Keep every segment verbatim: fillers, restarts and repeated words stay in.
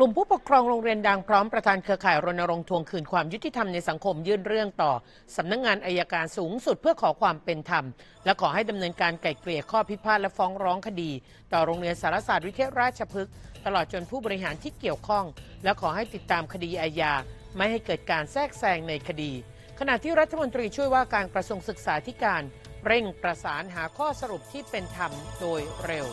ลุ่มผู้ปกครองโรงเรียนดังพร้อมประธานเครือข่ายรณรงค์ทวงคืนความยุติธรรมในสังคมยื่นเรื่องต่อสำนักงานอัยการสูงสุดเพื่อขอความเป็นธรรมและขอให้ดำเนินการไกล่เกลี่ยข้อพิพาทและฟ้องร้องคดีต่อโรงเรียนสารศาสตร์วิเทศราชพฤกษ์ตลอดจนผู้บริหารที่เกี่ยวข้องและขอให้ติดตามคดีอาญาไม่ให้เกิดการแทรกแซงในคดีขณะที่รัฐมนตรีช่วยว่าการกระทรวงศึกษาธิการเร่งประสานหาข้อสรุปที่เป็นธรรมโดยเร็ว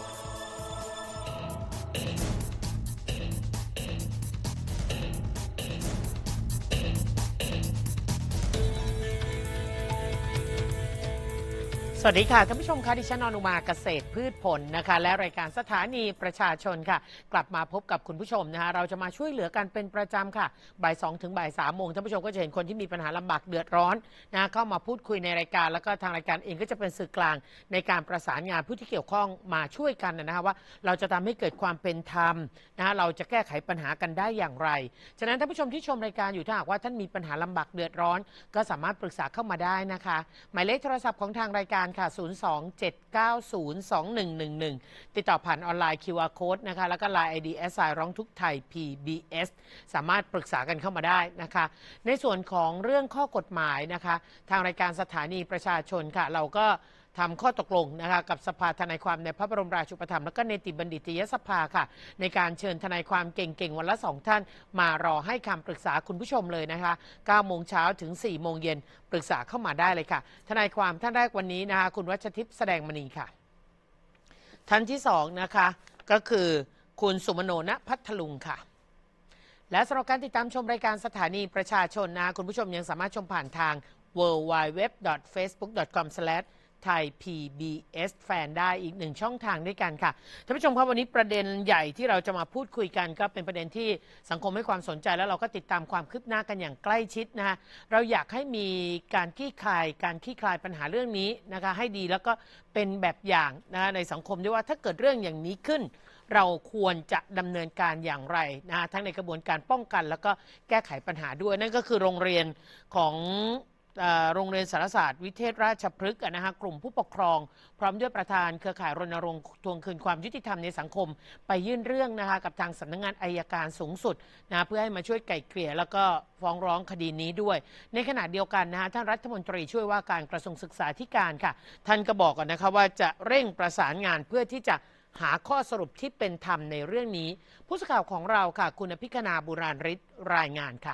สวัสดีค่ะท่านผู้ชมค่ะดิฉันอนุมาเกษตรพืชผลนะคะและรายการสถานีประชาชนค่ะกลับมาพบกับคุณผู้ชมนะคะเราจะมาช่วยเหลือกันเป็นประจำค่ะบ่ายสองถึงบ่ายสามโมงท่านผู้ชมก็จะเห็นคนที่มีปัญหาลำบากเดือดร้อนนะเข้ามาพูดคุยในรายการแล้วก็ทางรายการเองก็จะเป็นสื่อกลางในการประสานงานผู้ที่เกี่ยวข้องมาช่วยกันนะคะว่าเราจะทำให้เกิดความเป็นธรรมนะเราจะแก้ไขปัญหากันได้อย่างไรฉะนั้นท่านผู้ชมที่ชมรายการอยู่ถ้าหากว่าท่านมีปัญหาลำบากเดือดร้อนก็สามารถปรึกษาเข้ามาได้นะคะหมายเลขโทรศัพท์ของทางรายการค่ะศูนย์ สอง เจ็ด เก้า ศูนย์ สอง หนึ่ง หนึ่ง หนึ่งติดต่อผ่านออนไลน์ คิว อาร์ Code นะคะแล้วก็ ไลน์ ไอ ดี แอท ไซน์ ร้องทุกข์ไทย พี บี เอส สามารถปรึกษากันเข้ามาได้นะคะในส่วนของเรื่องข้อกฎหมายนะคะทางรายการสถานีประชาชนค่ะเราก็ทำข้อตกลงนะคะกับสภาทนายความในพระบรมราชูปถัมภ์และก็เนติบัณฑิตยสภาค่ะในการเชิญทนายความเก่งๆวันละสองท่านมารอให้คำปรึกษาคุณผู้ชมเลยนะคะเก้าโมงเช้าถึงสี่โมงเย็นปรึกษาเข้ามาได้เลยค่ะทนายความท่านแรกวันนี้นะคะคุณวัชทิพย์แสดงมณีค่ะท่านที่สองนะคะก็คือคุณสุมโน ณ พัทลุงค่ะและสำหรับการติดตามชมรายการสถานีประชาชนนะคุณผู้ชมยังสามารถชมผ่านทาง ดับเบิลยู ดับเบิลยู ดับเบิลยู ดอท เฟซบุ๊ก ดอท คอม สแลช ไทย พี บี เอส แฟนได้อีกหนึ่งช่องทางด้วยกันค่ะท่านผู้ชมครับวันนี้ประเด็นใหญ่ที่เราจะมาพูดคุยกันก็เป็นประเด็นที่สังคมให้ความสนใจแล้วเราก็ติดตามความคืบหน้ากันอย่างใกล้ชิดนะคะเราอยากให้มีการคลี่คลายการคลี่คลายปัญหาเรื่องนี้นะคะให้ดีแล้วก็เป็นแบบอย่างนะในสังคมด้วยว่าถ้าเกิดเรื่องอย่างนี้ขึ้นเราควรจะดำเนินการอย่างไรนะทั้งในกระบวนการป้องกันแล้วก็แก้ไขปัญหาด้วยนั่นก็คือโรงเรียนของโรงเรียนสารศาสตร์วิเทศราชพฤกษ์นะคะกลุ่มผู้ปกครองพร้อมด้วยประธานเครือข่ายรณรงค์ทวงคืนความยุติธรรมในสังคมไปยื่นเรื่องนะคะกับทางสำนักงานอัยการสูงสุดนะเพื่อให้มาช่วยไกล่เกลี่ยแล้วก็ฟ้องร้องคดีนี้ด้วยในขณะเดียวกันนะคะท่านรัฐมนตรีช่วยว่าการกระทรวงศึกษาธิการค่ะท่านก็บอกกันนะคะว่าจะเร่งประสานงานเพื่อที่จะหาข้อสรุปที่เป็นธรรมในเรื่องนี้ผู้สื่อข่าวของเราค่ะคุณอภิคณาบุราริศรายงานค่ะ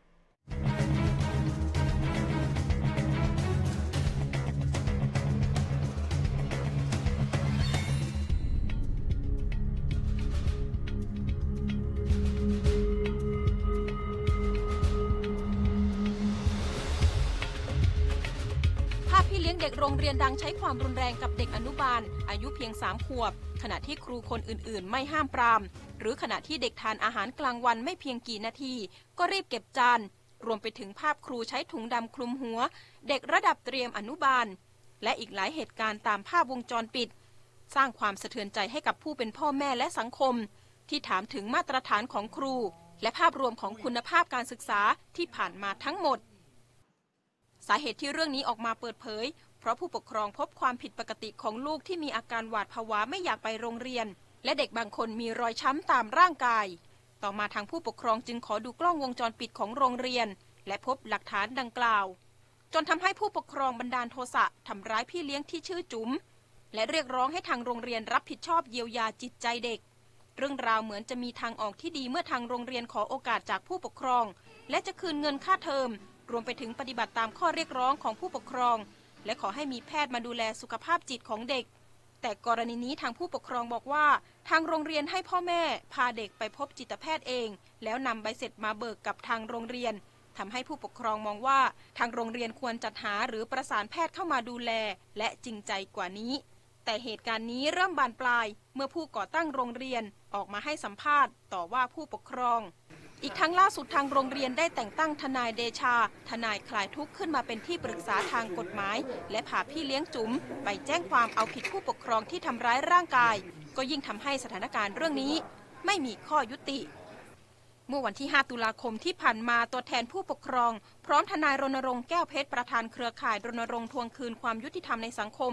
พี่เลี้ยงเด็กโรงเรียนดังใช้ความรุนแรงกับเด็กอนุบาลอายุเพียงสามขวบขณะที่ครูคนอื่นๆไม่ห้ามปรามหรือขณะที่เด็กทานอาหารกลางวันไม่เพียงกี่นาทีก็รีบเก็บจานรวมไปถึงภาพครูใช้ถุงดำคลุมหัวเด็กระดับเตรียมอนุบาลและอีกหลายเหตุการณ์ตามภาพวงจรปิดสร้างความสะเทือนใจให้กับผู้เป็นพ่อแม่และสังคมที่ถามถึงมาตรฐานของครูและภาพรวมของคุณภาพการศึกษาที่ผ่านมาทั้งหมดสาเหตุที่เรื่องนี้ออกมาเปิดเผยเพราะผู้ปกครองพบความผิดปกติของลูกที่มีอาการหวาดผวาไม่อยากไปโรงเรียนและเด็กบางคนมีรอยช้ำตามร่างกายต่อมาทางผู้ปกครองจึงขอดูกล้องวงจรปิดของโรงเรียนและพบหลักฐานดังกล่าวจนทำให้ผู้ปกครองบันดาลโทสะทำร้ายพี่เลี้ยงที่ชื่อจุ๋มและเรียกร้องให้ทางโรงเรียนรับผิดชอบเยียวยาจิตใจเด็กเรื่องราวเหมือนจะมีทางออกที่ดีเมื่อทางโรงเรียนขอโอกาสจากผู้ปกครองและจะคืนเงินค่าเทอมรวมไปถึงปฏิบัติตามข้อเรียกร้องของผู้ปกครองและขอให้มีแพทย์มาดูแลสุขภาพจิตของเด็กแต่กรณีนี้ทางผู้ปกครองบอกว่าทางโรงเรียนให้พ่อแม่พาเด็กไปพบจิตแพทย์เองแล้วนำใบเสร็จมาเบิกกับทางโรงเรียนทำให้ผู้ปกครองมองว่าทางโรงเรียนควรจัดหาหรือประสานแพทย์เข้ามาดูแลและจริงใจกว่านี้แต่เหตุการณ์นี้เริ่มบานปลายเมื่อผู้ก่อตั้งโรงเรียนออกมาให้สัมภาษณ์ต่อว่าผู้ปกครองอีกทั้งล่าสุดทางโรงเรียนได้แต่งตั้งทนายเดชาทนายคลายทุกข์ขึ้นมาเป็นที่ปรึกษาทางกฎหมายและพาพี่เลี้ยงจุ๋มไปแจ้งความเอาผิดผู้ปกครองที่ทำร้ายร่างกายก็ยิ่งทำให้สถานการณ์เรื่องนี้ไม่มีข้อยุติเมื่อวันที่ห้าตุลาคมที่ผ่านมาตัวแทนผู้ปกครองพร้อมทนายรณรงค์แก้วเพชรประธานเครือข่ายรณรงค์ทวงคืนความยุติธรรมในสังคม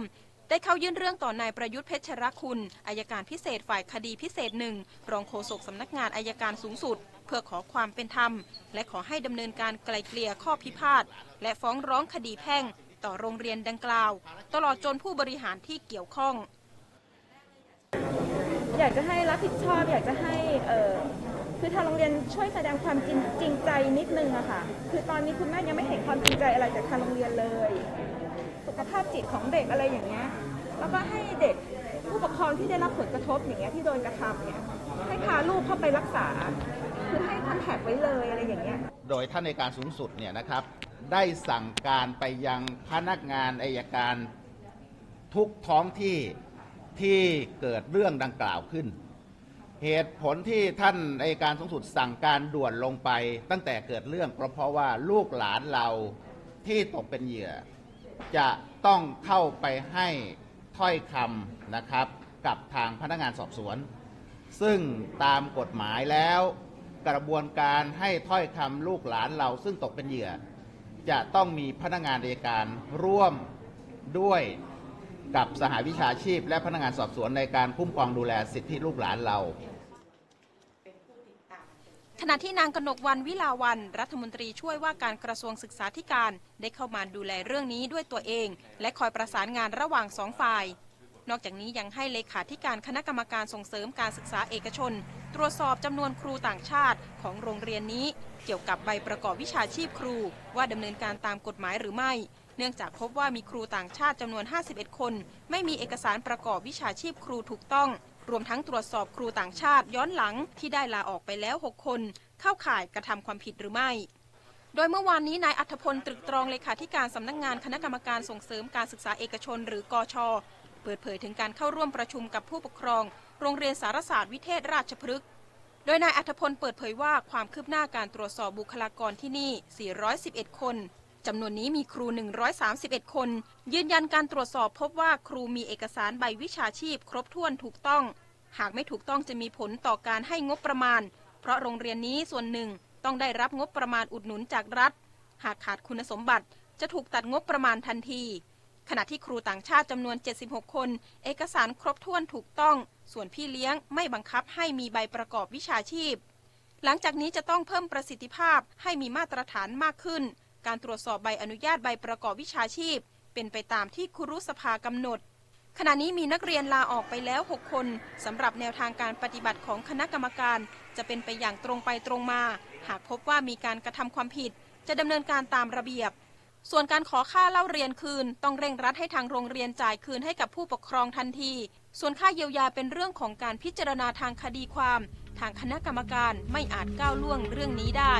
ได้เข้ายื่นเรื่องต่อนายประยุทธ์เพชรคุณอัยการพิเศษฝ่ายคดีพิเศษหนึ่งรองโฆษกสำนักงานอัยการสูงสุดเพื่อขอความเป็นธรรมและขอให้ดำเนินการไกล่เกลี่ยข้อพิพาทและฟ้องร้องคดีแพ่งต่อโรงเรียนดังกล่าวตลอดจนผู้บริหารที่เกี่ยวข้องอยากจะให้รับผิดชอบอยากจะให้เอ่อคือทางโรงเรียนช่วยแสดงความจริงจริงใจนิดนึงอะค่ะคือตอนนี้คุณแม่ยังไม่เห็นความจริงใจอะไรจากทางโรงเรียนเลยสุขภาพจิตของเด็กอะไรอย่างเงี้ยแล้วก็ให้เด็กผู้ปกครองที่ได้รับผลกระทบอย่างเงี้ยที่โดนกระทำเนี่ยให้พาลูกเข้าไปรักษาคือให้คอนแทคไว้เลยอะไรอย่างเงี้ยโดยท่านอัยการสูงสุดเนี่ยนะครับได้สั่งการไปยังพนักงานอัยการทุกท้องที่ที่เกิดเรื่องดังกล่าวขึ้นเหตุผลที่ท่านอัยการสูงสุดสั่งการด่วนลงไปตั้งแต่เกิดเรื่องเพราะว่าลูกหลานเราที่ตกเป็นเหยื่อจะต้องเข้าไปให้ถ้อยคำนะครับกับทางพนักงานสอบสวนซึ่งตามกฎหมายแล้วกระบวนการให้ถ้อยคำลูกหลานเราซึ่งตกเป็นเหยื่อจะต้องมีพนักงานอัยการร่วมด้วยกับสหวิชาชีพและพนักงานสอบสวนในการคุ้มครองดูแลสิทธิลูกหลานเราขณะที่นางกนกวรรณวิลาวัลย์รัฐมนตรีช่วยว่าการกระทรวงศึกษาธิการได้เข้ามาดูแลเรื่องนี้ด้วยตัวเองและคอยประสานงานระหว่างสองฝ่ายนอกจากนี้ยังให้เลขาธิการคณะกรรมการส่งเสริมการศึกษาเอกชนตรวจสอบจำนวนครูต่างชาติของโรงเรียนนี้เกี่ยวกับใบประกอบวิชาชีพครูว่าดำเนินการตามกฎหมายหรือไม่เนื่องจากพบว่ามีครูต่างชาติจำนวนห้าสิบเอ็ดคนไม่มีเอกสารประกอบวิชาชีพครูถูกต้องรวมทั้งตรวจสอบครูต่างชาติย้อนหลังที่ได้ลาออกไปแล้วหกคนเข้าข่ายกระทำความผิดหรือไม่โดยเมื่อวานนี้นายอัธพลตรึกตรองเลขาธิการสำนักงานคณะกรรมการส่งเสริมการศึกษาเอกชนหรือกช.เปิดเผยถึงการเข้าร่วมประชุมกับผู้ปกครองโรงเรียนสารศาสตร์วิเทศราชพฤกษ์โดยนายอัธพลเปิดเผยว่าความคืบหน้าการตรวจสอบบุคลากรที่นี่สี่ร้อยสิบเอ็ดคนจำนวนนี้มีครูหนึ่งร้อยสามสิบเอ็ดคนยืนยันการตรวจสอบพบว่าครูมีเอกสารใบวิชาชีพครบถ้วนถูกต้องหากไม่ถูกต้องจะมีผลต่อการให้งบประมาณเพราะโรงเรียนนี้ส่วนหนึ่งต้องได้รับงบประมาณอุดหนุนจากรัฐหากขาดคุณสมบัติจะถูกตัดงบประมาณทันทีขณะที่ครูต่างชาติจำนวนเจ็ดสิบหกคนเอกสารครบถ้วนถูกต้องส่วนพี่เลี้ยงไม่บังคับให้มีใบประกอบวิชาชีพหลังจากนี้จะต้องเพิ่มประสิทธิภาพให้มีมาตรฐานมากขึ้นการตรวจสอบใบอนุญาตใบประกอบวิชาชีพเป็นไปตามที่ครุสภากำหนดขณะนี้มีนักเรียนลาออกไปแล้วหกคนสำหรับแนวทางการปฏิบัติของคณะกรรมการจะเป็นไปอย่างตรงไปตรงมาหากพบว่ามีการกระทำความผิดจะดำเนินการตามระเบียบส่วนการขอค่าเล่าเรียนคืนต้องเร่งรัดให้ทางโรงเรียนจ่ายคืนให้กับผู้ปกครองทันทีส่วนค่าเยียวยาเป็นเรื่องของการพิจารณาทางคดีความทางคณะกรรมการไม่อาจก้าวล่วงเรื่องนี้ได้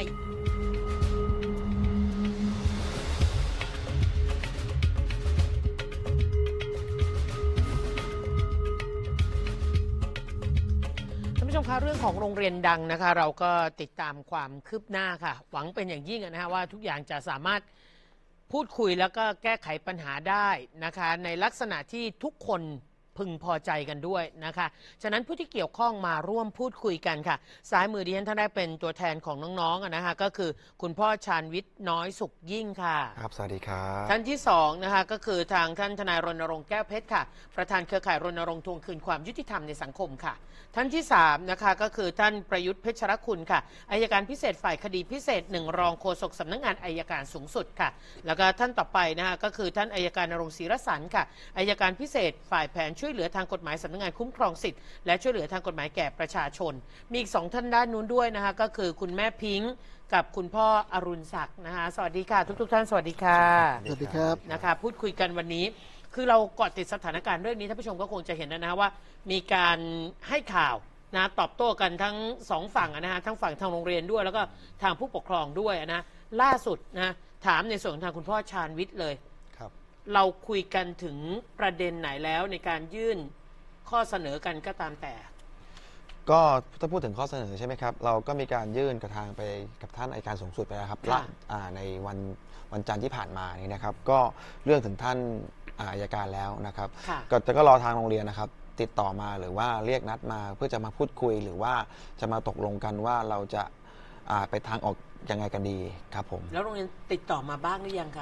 ท่านผู้ชมคะเรื่องของโรงเรียนดังนะคะเราก็ติดตามความคืบหน้าค่ะหวังเป็นอย่างยิ่งนะคะว่าทุกอย่างจะสามารถพูดคุยแล้วก็แก้ไขปัญหาได้นะคะในลักษณะที่ทุกคนพึงพอใจกันด้วยนะคะฉะนั้นผู้ที่เกี่ยวข้องมาร่วมพูดคุยกันค่ะซ้ายมือดิฉันท่านได้เป็นตัวแทนของน้องๆนะคะก็คือคุณพ่อชาญวิทย์น้อยสุขยิ่งค่ะครับสวัสดีครับท่านที่สองนะคะก็คือทางท่านทนายรณรงค์แก้วเพชรค่ะประธานเครือข่ายรณรงค์ทวงคืนความยุติธรรมในสังคมค่ะท่านที่สามนะคะก็คือท่านประยุทธ์เพชรคุณค่ะอัยการพิเศษฝ่ายคดีพิเศษหนึ่งรองโฆษกสำนักงานอัยการสูงสุดค่ะแล้วก็ท่านต่อไปนะคะก็คือท่านอัยการณรงค์ศรีรสันต์ค่ะอัยการพิเศษฝ่ายแผนช่วยเหลือทางกฎหมายสำนักงานคุ้มครองสิทธิ์และช่วยเหลือทางกฎหมายแก่ประชาชนมีอีกสองท่านด้านนู้นด้วยนะคะก็คือคุณแม่พิงค์กับคุณพ่ออรุณศักดิ์นะคะสวัสดีค่ะทุกๆท่านสวัสดีค่ะสวัสดีครับนะคะพูดคุยกันวันนี้คือเราเกาะติดสถานการณ์เรื่องนี้ท่านผู้ชมก็คงจะเห็นนะนะว่ามีการให้ข่าวนะตอบโต้กันทั้งสองฝั่งนะฮะทั้งฝั่งทางโรงเรียนด้วยแล้วก็ทางผู้ปกครองด้วยนะล่าสุดนะถามในส่วนของทางคุณพ่อชาญวิทย์เลยครับเราคุยกันถึงประเด็นไหนแล้วในการยื่นข้อเสนอกันก็ตามแต่ก็ถ้าพูดถึงข้อเสนอใช่ไหมครับเราก็มีการยื่นกระทางไปกับท่านอัยการสูงสุดไปแล้วครับในวันวันจันทร์ที่ผ่านมานี่นะครับก็เรื่องถึงท่านอัยการแล้วนะครับก็จะก็รอทางโรงเรียนนะครับติดต่อมาหรือว่าเรียกนัดมาเพื่อจะมาพูดคุยหรือว่าจะมาตกลงกันว่าเราจะไปทางออกยังไงกันดีครับผมแล้วโรงเรียนติดต่อมาบ้างหรือยังคะ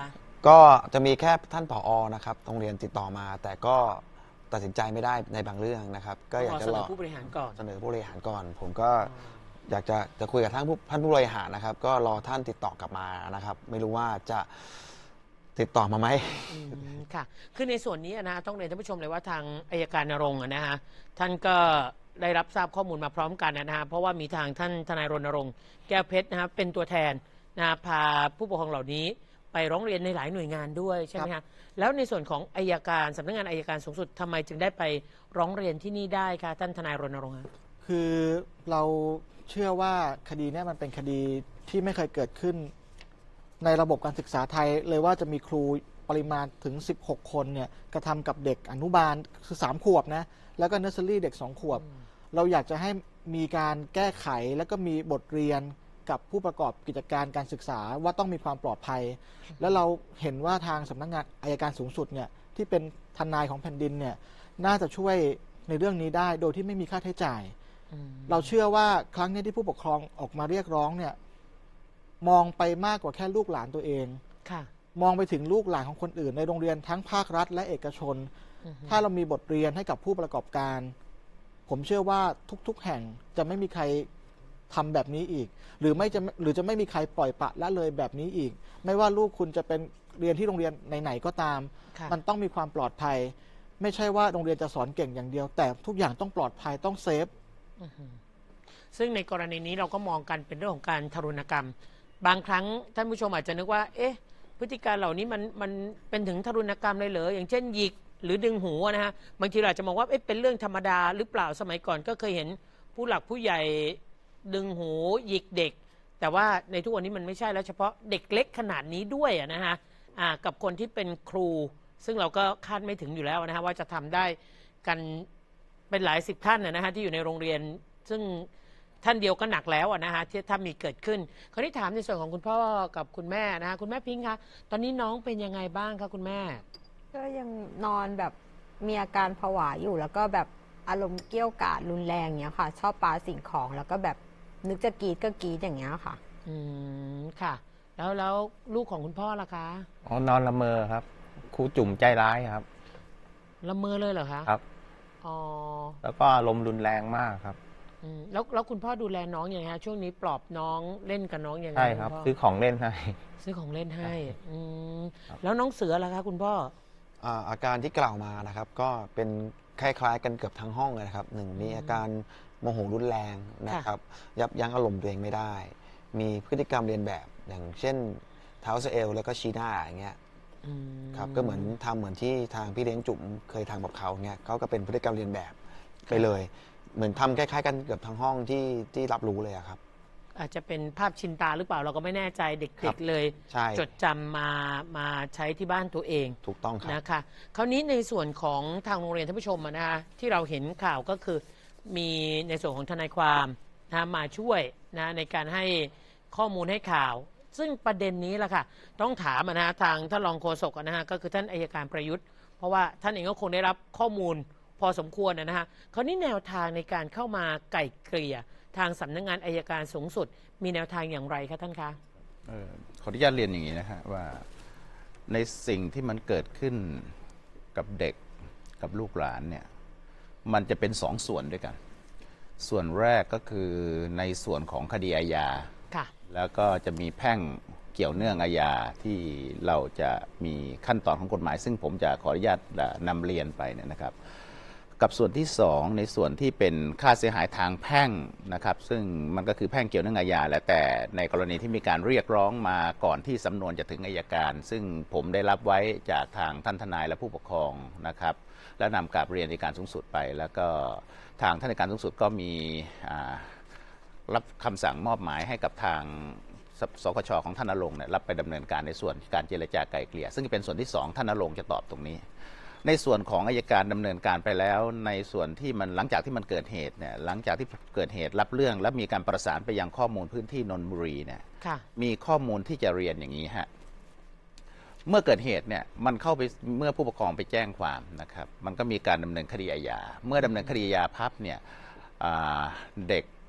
ก็จะมีแค่ท่านผอนะครับโรงเรียนติดต่อมา แต่ก็ตัดสินใจไม่ได้ในบางเรื่องนะครับ ก็อยากจะเสนรออผู้บริหารก่อนเสนอผู้บริหารก่อน ผมก็อยากจะจะคุยกับท่านผู้ท่านผู้บริหารนะครับ ก็รอท่านติดต่อกลับมานะครับ ไม่รู้ว่าจะติดต่อมาไหมอืมค่ะคือในส่วนนี้นะต้องเรียนท่านผู้ชมเลยว่าทางอัยการณรงค์อะนะฮะท่านก็ได้รับทราบข้อมูลมาพร้อมกันนะฮะเพราะว่ามีทางท่านทนายรณรงค์แก้วเพชรนะครับเป็นตัวแทนนะพาผู้ปกครองเหล่านี้ไปร้องเรียนในหลายหน่วยงานด้วยใช่ไหมฮะแล้วในส่วนของอัยการสำนักงานอัยการสูงสุดทำไมจึงได้ไปร้องเรียนที่นี่ได้คะท่านทนายรณรงค์ฮะคือเราเชื่อว่าคดีเนี้มันเป็นคดีที่ไม่เคยเกิดขึ้นในระบบการศึกษาไทยเลยว่าจะมีครูปริมาณถึงสิบหกคนเนี่ยกระทำกับเด็กอนุบาลคือสามขวบนะแล้วก็เนอร์เซอรี่เด็กสองขวบ เราอยากจะให้มีการแก้ไขแล้วก็มีบทเรียนกับผู้ประกอบกิจการการศึกษาว่าต้องมีความปลอดภัย แล้วเราเห็นว่าทางสำนักงานอัยการสูงสุดเนี่ยที่เป็นทนายของแผ่นดินเนี่ยน่าจะช่วยในเรื่องนี้ได้โดยที่ไม่มีค่าใช้จ่าย เราเชื่อว่าครั้งนี้ที่ผู้ปกครองออกมาเรียกร้องเนี่ยมองไปมากกว่าแค่ลูกหลานตัวเองค่ะมองไปถึงลูกหลานของคนอื่นในโรงเรียนทั้งภาครัฐและเอกชน ถ้าเรามีบทเรียนให้กับผู้ประกอบการ ผมเชื่อว่าทุกๆแห่งจะไม่มีใครทำแบบนี้อีก หรือไม่จะหรือจะไม่มีใครปล่อยปละละเลยแบบนี้อีก ไม่ว่าลูกคุณจะเป็นเรียนที่โรงเรียนไหนๆก็ตามค่ะมันต้องมีความปลอดภัย ไม่ใช่ว่าโรงเรียนจะสอนเก่งอย่างเดียว แต่ทุกอย่างต้องปลอดภัยต้องเซฟซึ่งในกรณีนี้เราก็มองกันเป็นเรื่องของการทารุณกรรม บางครั้งท่านผู้ชมอาจจะนึกว่า เอ๊ะ พฤติการเหล่านี้มันมันเป็นถึงทารุณกรรมเลยเหรออย่างเช่นหยิกหรือดึงหูนะฮะบางทีเราอาจจะมองว่าเอ๊ะเป็นเรื่องธรรมดาหรือเปล่าสมัยก่อนก็เคยเห็นผู้หลักผู้ใหญ่ดึงหูหยิกเด็ก แต่ว่าในทุกวันนี้มันไม่ใช่แล้วเฉพาะเด็กเล็กขนาดนี้ด้วยอะนะฮะอ่ากับคนที่เป็นครู ซึ่งเราก็คาดไม่ถึงอยู่แล้วนะฮะว่าจะทำได้กันเป็นหลายสิบท่านนะฮะที่อยู่ในโรงเรียนซึ่งท่านเดียวก็หนักแล้วนะฮะที่ถ้ามีเกิดขึ้นคราวนี้ถามในส่วนของคุณพ่อกับคุณแม่นะฮะคุณแม่พิงค์คะตอนนี้น้องเป็นยังไงบ้างคะคุณแม่ก็ยังนอนแบบมีอาการผวาอยู่แล้วก็แบบอารมณ์เกี้ยวกาดรุนแรงเงี้ยค่ะ ชอบปาสิ่งของแล้วก็แบบนึกจะกรีดก็กรีดอย่างเงี้ยค่ะอืมค่ะ แล้วแล้วลูกของคุณพ่อล่ะคะอ๋อนอนละเมอครับครูจุ่มใจร้ายครับละเมอเลยเหรอคะครับอ๋อแล้วก็อารมณ์รุนแรงมากครับอืมแล้วแล้วคุณพ่อดูแลน้องยังไงฮะช่วงนี้ปลอบน้องเล่นกับน้องยังไงใช่ครับณพ่ซื้อของเล่นให้ซื้อของเล่นให้อืมครับแล้วน้องเสือล่ะคะคุณพ่ออ่าอาการที่กล่าวมานะครับก็เป็นคล้ายๆกันเกือบทั้งห้องเลยนะครับหนึ่งมีอาการโมโหรุนแรงนะครับ ยับยั้งอารมณ์ตัวเองไม่ได้ มีพฤติกรรมเรียนแบบอย่างเช่นเท้าสะเอลแล้วก็ชี้หน้าอย่างเงี้ยอืมครับก็เหมือนทำเหมือนที่ทางพี่เลี้ยงจุ๋มเคยทำกับเขาเงี้ยเขาก็เป็นพฤติกรรมเรียนแบบไปเลย เหมือนทำคล้ายๆกันเกือบทั้งห้องที่ที่รับรู้เลยอะครับอาจจะเป็นภาพชินตาหรือเปล่าเราก็ไม่แน่ใจเครัด็กบๆเลยใช่จดจำมามาใช้ที่บ้านตัวเองถูกต้องครับนะคะคราวนี้ในส่วนของทางโรงเรียนท่านผู้ชมอะนะคะที่เราเห็นข่าวก็คือมีในส่วนของทนายความนะมาช่วยนะในการให้ข้อมูลให้ข่าว ซึ่งประเด็นนี้แหละค่ะต้องถามอะนะทางท่านรองโฆษกอะนะฮะก็คือท่านอัยการประยุทธ์ เพราะว่าท่านเองก็คงได้รับข้อมูลพอสมควรนะฮะคราวนี้แนวทางในการเข้ามาไก่เกลี่ยทางสำนักงานอัยการสูงสุด มีแนวทางอย่างไรคะท่านคะเอ่อขออนุญาตเรียนอย่างนี้นะฮะว่าในสิ่งที่มันเกิดขึ้นกับเด็กกับลูกหลานเนี่ยมันจะเป็นสองส่วนด้วยกัน ส่วนแรกก็คือในส่วนของคดีอาญาค่ะแล้วก็จะมีแพ่งเกี่ยวเนื่องอาญาที่เราจะมีขั้นตอนของกฎหมาย ซึ่งผมจะขออนุญาตนำเรียนไปเนี่ยนะครับ กับส่วนที่สองในส่วนที่เป็นค่าเสียหายทางแพ่งนะครับซึ่งมันก็คือแพ่งเกี่ยวเนื่องอาญาแหละแต่ในกรณีที่มีการเรียกร้องมาก่อนที่สำนวนจะถึงอัยการ ซึ่งผมได้รับไว้จากทางท่านทนายและผู้ปกครองนะครับและนำกราบเรียนอัยการสูงสุดไป แล้วก็ทางท่านอัยการสูงสุดก็มีรับคำสั่งมอบหมายให้กับทางสกชของท่านณรงค์เนี่ยรับไปดำเนินการในส่วนการเจรจาไกล่เกลี่ยซึ่งเป็นส่วนที่สองท่านณรงค์จะตอบตรงนี้ ในส่วนของอัยการดำเนินการไปแล้วในส่วนที่มันหลังจากที่มันเกิดเหตุเนี่ยหลังจากที่เกิดเหตุรับเรื่องและมีการประสานไปยังข้อมูลพื้นที่นนทบุรีเนี่ยค่ะมีข้อมูลที่จะเรียนอย่างนี้ฮะเมื่อเกิดเหตุเนี่ยมันเข้าไปเมื่อผู้ปกครองไปแจ้งความนะครับมันก็มีการดำเนินคดีอาญาเมื่อดำเนินคดีอาญาพับเนี่ยเด็ก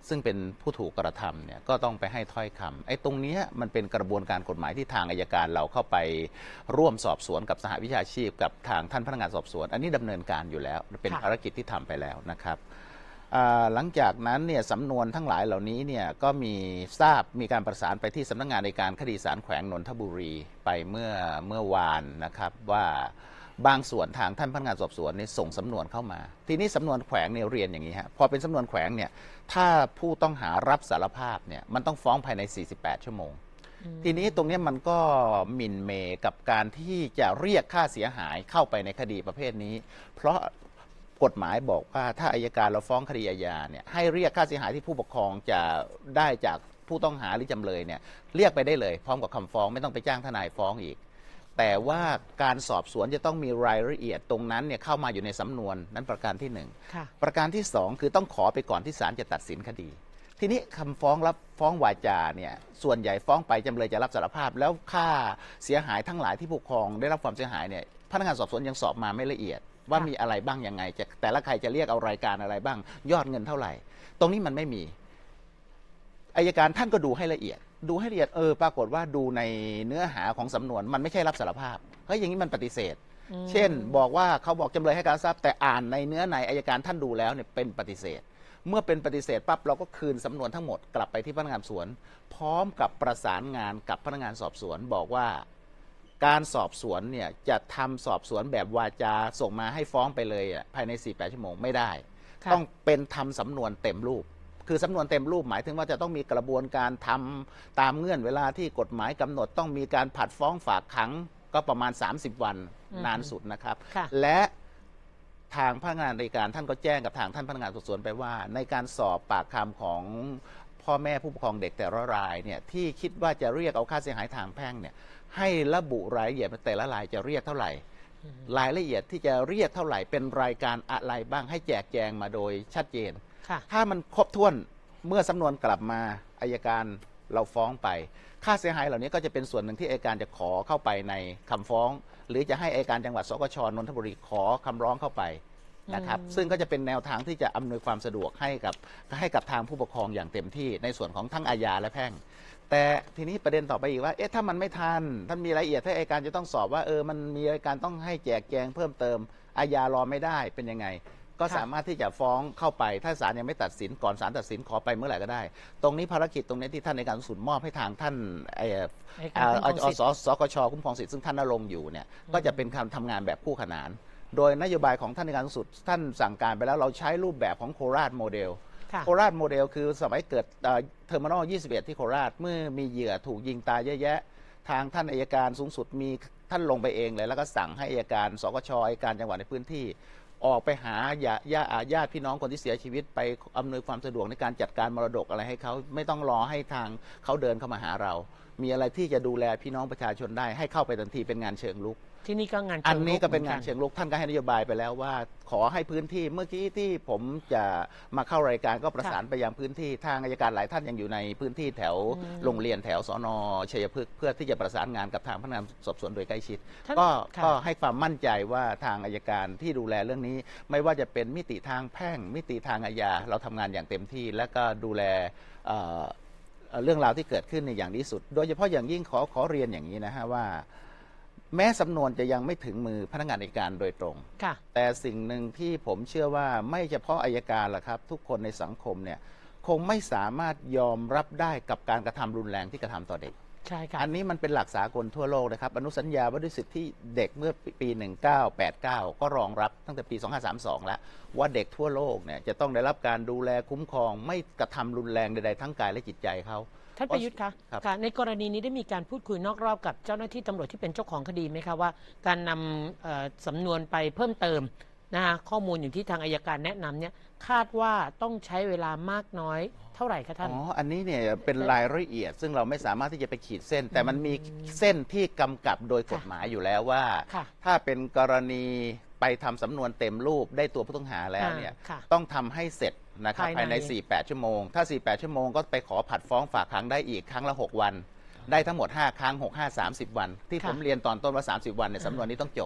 ซึ่งเป็นผู้ถูกกระทำเนี่ยก็ต้องไปให้ถ้อยคำไอ้ตรงเนี้ยมันเป็นกระบวนการกฎหมายที่ทางอัยการเราเข้าไปร่วมสอบสวนกับสหวิชาชีพกับทางท่านพนักงานสอบสวน อันนี้ดำเนินการอยู่แล้วเป็นค่ะภารกิจที่ทำไปแล้วนะครับอ่าหลังจากนั้นเนี่ยสำนวนทั้งหลายเหล่านี้เนี่ยก็มีทราบมีการประสานไปที่สำนักงานในการคดีศาลแขวงนนทบุรีไปเมื่อเมื่อวานนะครับว่าบางส่วนทางท่านพนักงานสอบสวนเนี่ยส่งสำนวนเข้ามา ทีนี้สำนวนแขวงเนี่ยเรียนอย่างนี้ฮะพอเป็นสำนวนแขวงเนี่ยถ้าผู้ต้องหารับสารภาพเนี่ยมันต้องฟ้องภายในสี่สิบแปดชั่วโมง ทีนี้ตรงนี้มันก็หมิ่นเมกับการที่จะเรียกค่าเสียหายเข้าไปในคดีประเภทนี้ เพราะกฎหมายบอกว่าถ้าอัยการเราฟ้องคดีอาญาเนี่ยให้เรียกค่าเสียหายที่ผู้ปกครองจะได้จากผู้ต้องหาหรือจำเลยเนี่ยเรียกไปได้เลยพร้อมกับคำฟ้องไม่ต้องไปจ้างทนายฟ้องอีก แต่ว่าการสอบสวนจะต้องมีรายละเอียดตรงนั้นเนี่ยเข้ามาอยู่ในสำนวนนั้นประการที่หนึ่งค่ะประการที่สองคือต้องขอไปก่อนที่ศาลจะตัดสินคดี ทีนี้คำฟ้องรับฟ้องวาจาเนี่ยส่วนใหญ่ฟ้องไปจำเลยจะรับสารภาพ แล้วค่าเสียหายทั้งหลายที่ผู้ปกครองได้รับความเสียหายเนี่ยพนักงานสอบสวนยังสอบมาไม่ละเอียด ว่ามีอะไรบ้างยังไงจะแต่ละใครจะเรียกเอารายการอะไรบ้าง ยอดเงินเท่าไหร่ ตรงนี้มันไม่มีอัยการท่านก็ดูให้ละเอียด ดูให้ละเอียดเออปรากฏว่าดูในเนื้อหาของสำนวนมันไม่ใช่รับสารภาพเฮ้ยอย่างนี้มันปฏิเสธ เช่นบอกว่าเขาบอกจำเลยให้การทราบแต่อ่านในเนื้อในอัยการท่านดูแล้วเนี่ยเป็นปฏิเสธ เมื่อเป็นปฏิเสธปั๊บเราก็คืนสำนวนทั้งหมดกลับไปที่พนักงานสอบสวน พร้อมกับประสานงานกับพนักงานสอบสวน บอกว่าการสอบสวนเนี่ยจะทำสอบสวนแบบวาจาส่งมาให้ฟ้องไปเลยอ่ะภายในสี่สิบแปดชั่วโมงไม่ได้ค่ะต้องเป็นทำสำนวนเต็มรูป คือสำนวนเต็มรูปหมายถึงว่าจะต้องมีกระบวนการทำตามเงื่อนเวลาที่กฎหมายกำหนดต้องมีการผัดฟ้องฝากขังก็ประมาณสามสิบวันอืมนานสุดนะครับค่ะและทางพนักงานในการท่านก็แจ้งกับทางท่านพนักงานสอบสวนไปว่า ในการสอบปากคำของพ่อแม่ผู้ปกครองเด็กแต่ละรายเนี่ยที่คิดว่าจะเรียกเอาค่าเสียหายทางแพ่งเนี่ยให้ระบุรายละเอียดแต่ละรายจะเรียกเท่าไหร่ รายละเอียดที่จะเรียกเท่าไหร่เป็นรายการอะไรบ้างให้แจกแจงมาโดยชัดเจนค่ะถ้ามันครบถ้วนเมื่อสำนวนกลับมาอัยการเราฟ้องไป ค่าเสียหายเหล่านี้ก็จะเป็นส่วนหนึ่งที่อัยการจะขอเข้าไปในคำฟ้อง หรือจะให้อัยการจังหวัดสกชนนทบุรีขอคำร้องเข้าไปนะครับอืมซึ่งก็จะเป็นแนวทางที่จะอำนวยความสะดวกให้กับให้กับทางผู้ปกครองอย่างเต็มที่ในส่วนของทั้งอาญาและแพ่ง แต่ทีนี้ประเด็นต่อไปอีกว่าเอ๊ะถ้ามันไม่ทันท่านมีรายละเอียดถ้าอัยการจะต้องสอบว่าเออมันมีรายการต้องให้แจกแจงเพิ่มเติมอาญารอไม่ได้เป็นยังไง ก็สามารถที่จะฟ้องเข้าไปถ้าศาลยังไม่ตัดสินก่อนศาลตัดสินขอไปเมื่อไหร่ก็ได้ ตรงนี้ภารกิจตรงนี้ที่ท่านในการสูงสุดมอบให้ทางท่านไอ้อัยการคุ้มครองสิทธิ์อสกชคุ้มครองสิทธิ์ซึ่งท่านนรงค์อยู่เนี่ยก็จะเป็นการทำงานแบบคู่ขนาน โดยนโยบายของท่านในการสูงสุดท่านสั่งการไปแล้วเราใช้รูปแบบของโคราชโมเดลค่ะโคราชโมเดลคือสมัยเกิดเทอร์มินอลยี่สิบเอ็ดที่โคราชเมื่อมีเหยื่อถูกยิงตายเยอะแยะ ทางท่านอัยการสูงสุดมีท่านลงไปเองเลยแล้วก็สั่งให้อัยการสกชอัยการจังหวัดในพื้นที่ ออกไปหาญาญาญาติพี่น้องคนที่เสียชีวิตไปอำนวยความสะดวกในการจัดการมรดกอะไรให้เขาไม่ต้องรอให้ทางเขาเดินเข้ามาหาเรา มีอะไรที่จะดูแลพี่น้องประชาชนได้ให้เข้าไปทันทีเป็นงานเชิงลุกที่นี่ก็งานอันชิงนี้รุก็เป็นงานหมือเชิงลุกท่านก็ให้นโยบายไปแล้วว่า ขอให้พื้นที่เมื่อกี้ที่ผมจะมาเข้ารายการก็ประสานไปยังพื้นที่ทางอัยการหลายท่านยังอยู่ในพื้นที่แถวอืมโรงเรียนแถวสนชัยพฤกษ์เพื่อที่จะประสานงานกับทางพนักงานสอบสวนโดยใกล้ชิดท่านก็ค่ะก็ให้ความมั่นใจว่าทางอัยการที่ดูแลเรื่องนี้ ไม่ว่าจะเป็นมิติทางแพ่ง มิติทางอาญาเราทำงานอย่างเต็มที่ และก็ดูแลเอ่อเอ่อเรื่องราวที่เกิดขึ้นในอย่างดีสุด โดยเฉพาะอย่างยิ่งขอขอเรียนอย่างนี้นะฮะว่า แม้สำนวนจะยังไม่ถึงมือพนักงานอัยการโดยตรงค่ะแต่สิ่งหนึ่งที่ผมเชื่อว่าไม่เฉพาะอัยการหรอกครับ ทุกคนในสังคมเนี่ยคงไม่สามารถยอมรับได้กับการกระทำรุนแรงที่กระทำต่อเด็กใช่ค่ะอันนี้มันเป็นหลักสากลทั่วโลกนะครับอนุสัญญาว่าด้วยสิทธิเด็กเมื่อปี หนึ่งเก้าแปดเก้า ก็รองรับตั้งแต่ปี สองพันห้าร้อยสามสิบสอง แล้วว่าเด็กทั่วโลกเนี่ยจะต้องได้รับการดูแลคุ้มครอง ไม่กระทำรุนแรงใดๆทั้งกายและจิตใจเขาท่านประยุทธ์คะครับค่ะในกรณีนี้ได้มีการพูดคุยนอกรอบกับเจ้าหน้าที่ตำรวจที่เป็นเจ้าของคดีไหมคะว่า การนำเอ่อสำนวนไปเพิ่มเติมนะคะข้อมูลอย่างที่ทางอัยการแนะนำเนี่ยคาดว่าต้องใช้เวลามากน้อยเท่าไหร่คะท่านอ๋อ อันนี้เนี่ยเป็นรายละเอียด ซึ่งเราไม่สามารถที่จะไปขีดเส้น แต่มันมีเส้นที่กำกับโดยกฎหมายอยู่แล้วว่าค่ะถ้าเป็นกรณีไปทำสำนวนเต็มรูปได้ตัวผู้ต้องหาแล้วเนี่ยอ่าค่ะต้องทำให้เสร็จนะครับภายในภายใน สี่สิบแปด ชั่วโมง ถ้า สี่สิบแปด ชั่วโมงก็ไปขอผัดฟ้องฝากขังได้อีกครั้งละ หก วัน ได้ทั้งหมด ห้า ครั้ง หก ห้า สามสิบ วัน ที่ผมเรียนตอนต้นว่า สามสิบ วันเนี่ยสำนวนนี้ต้องจบ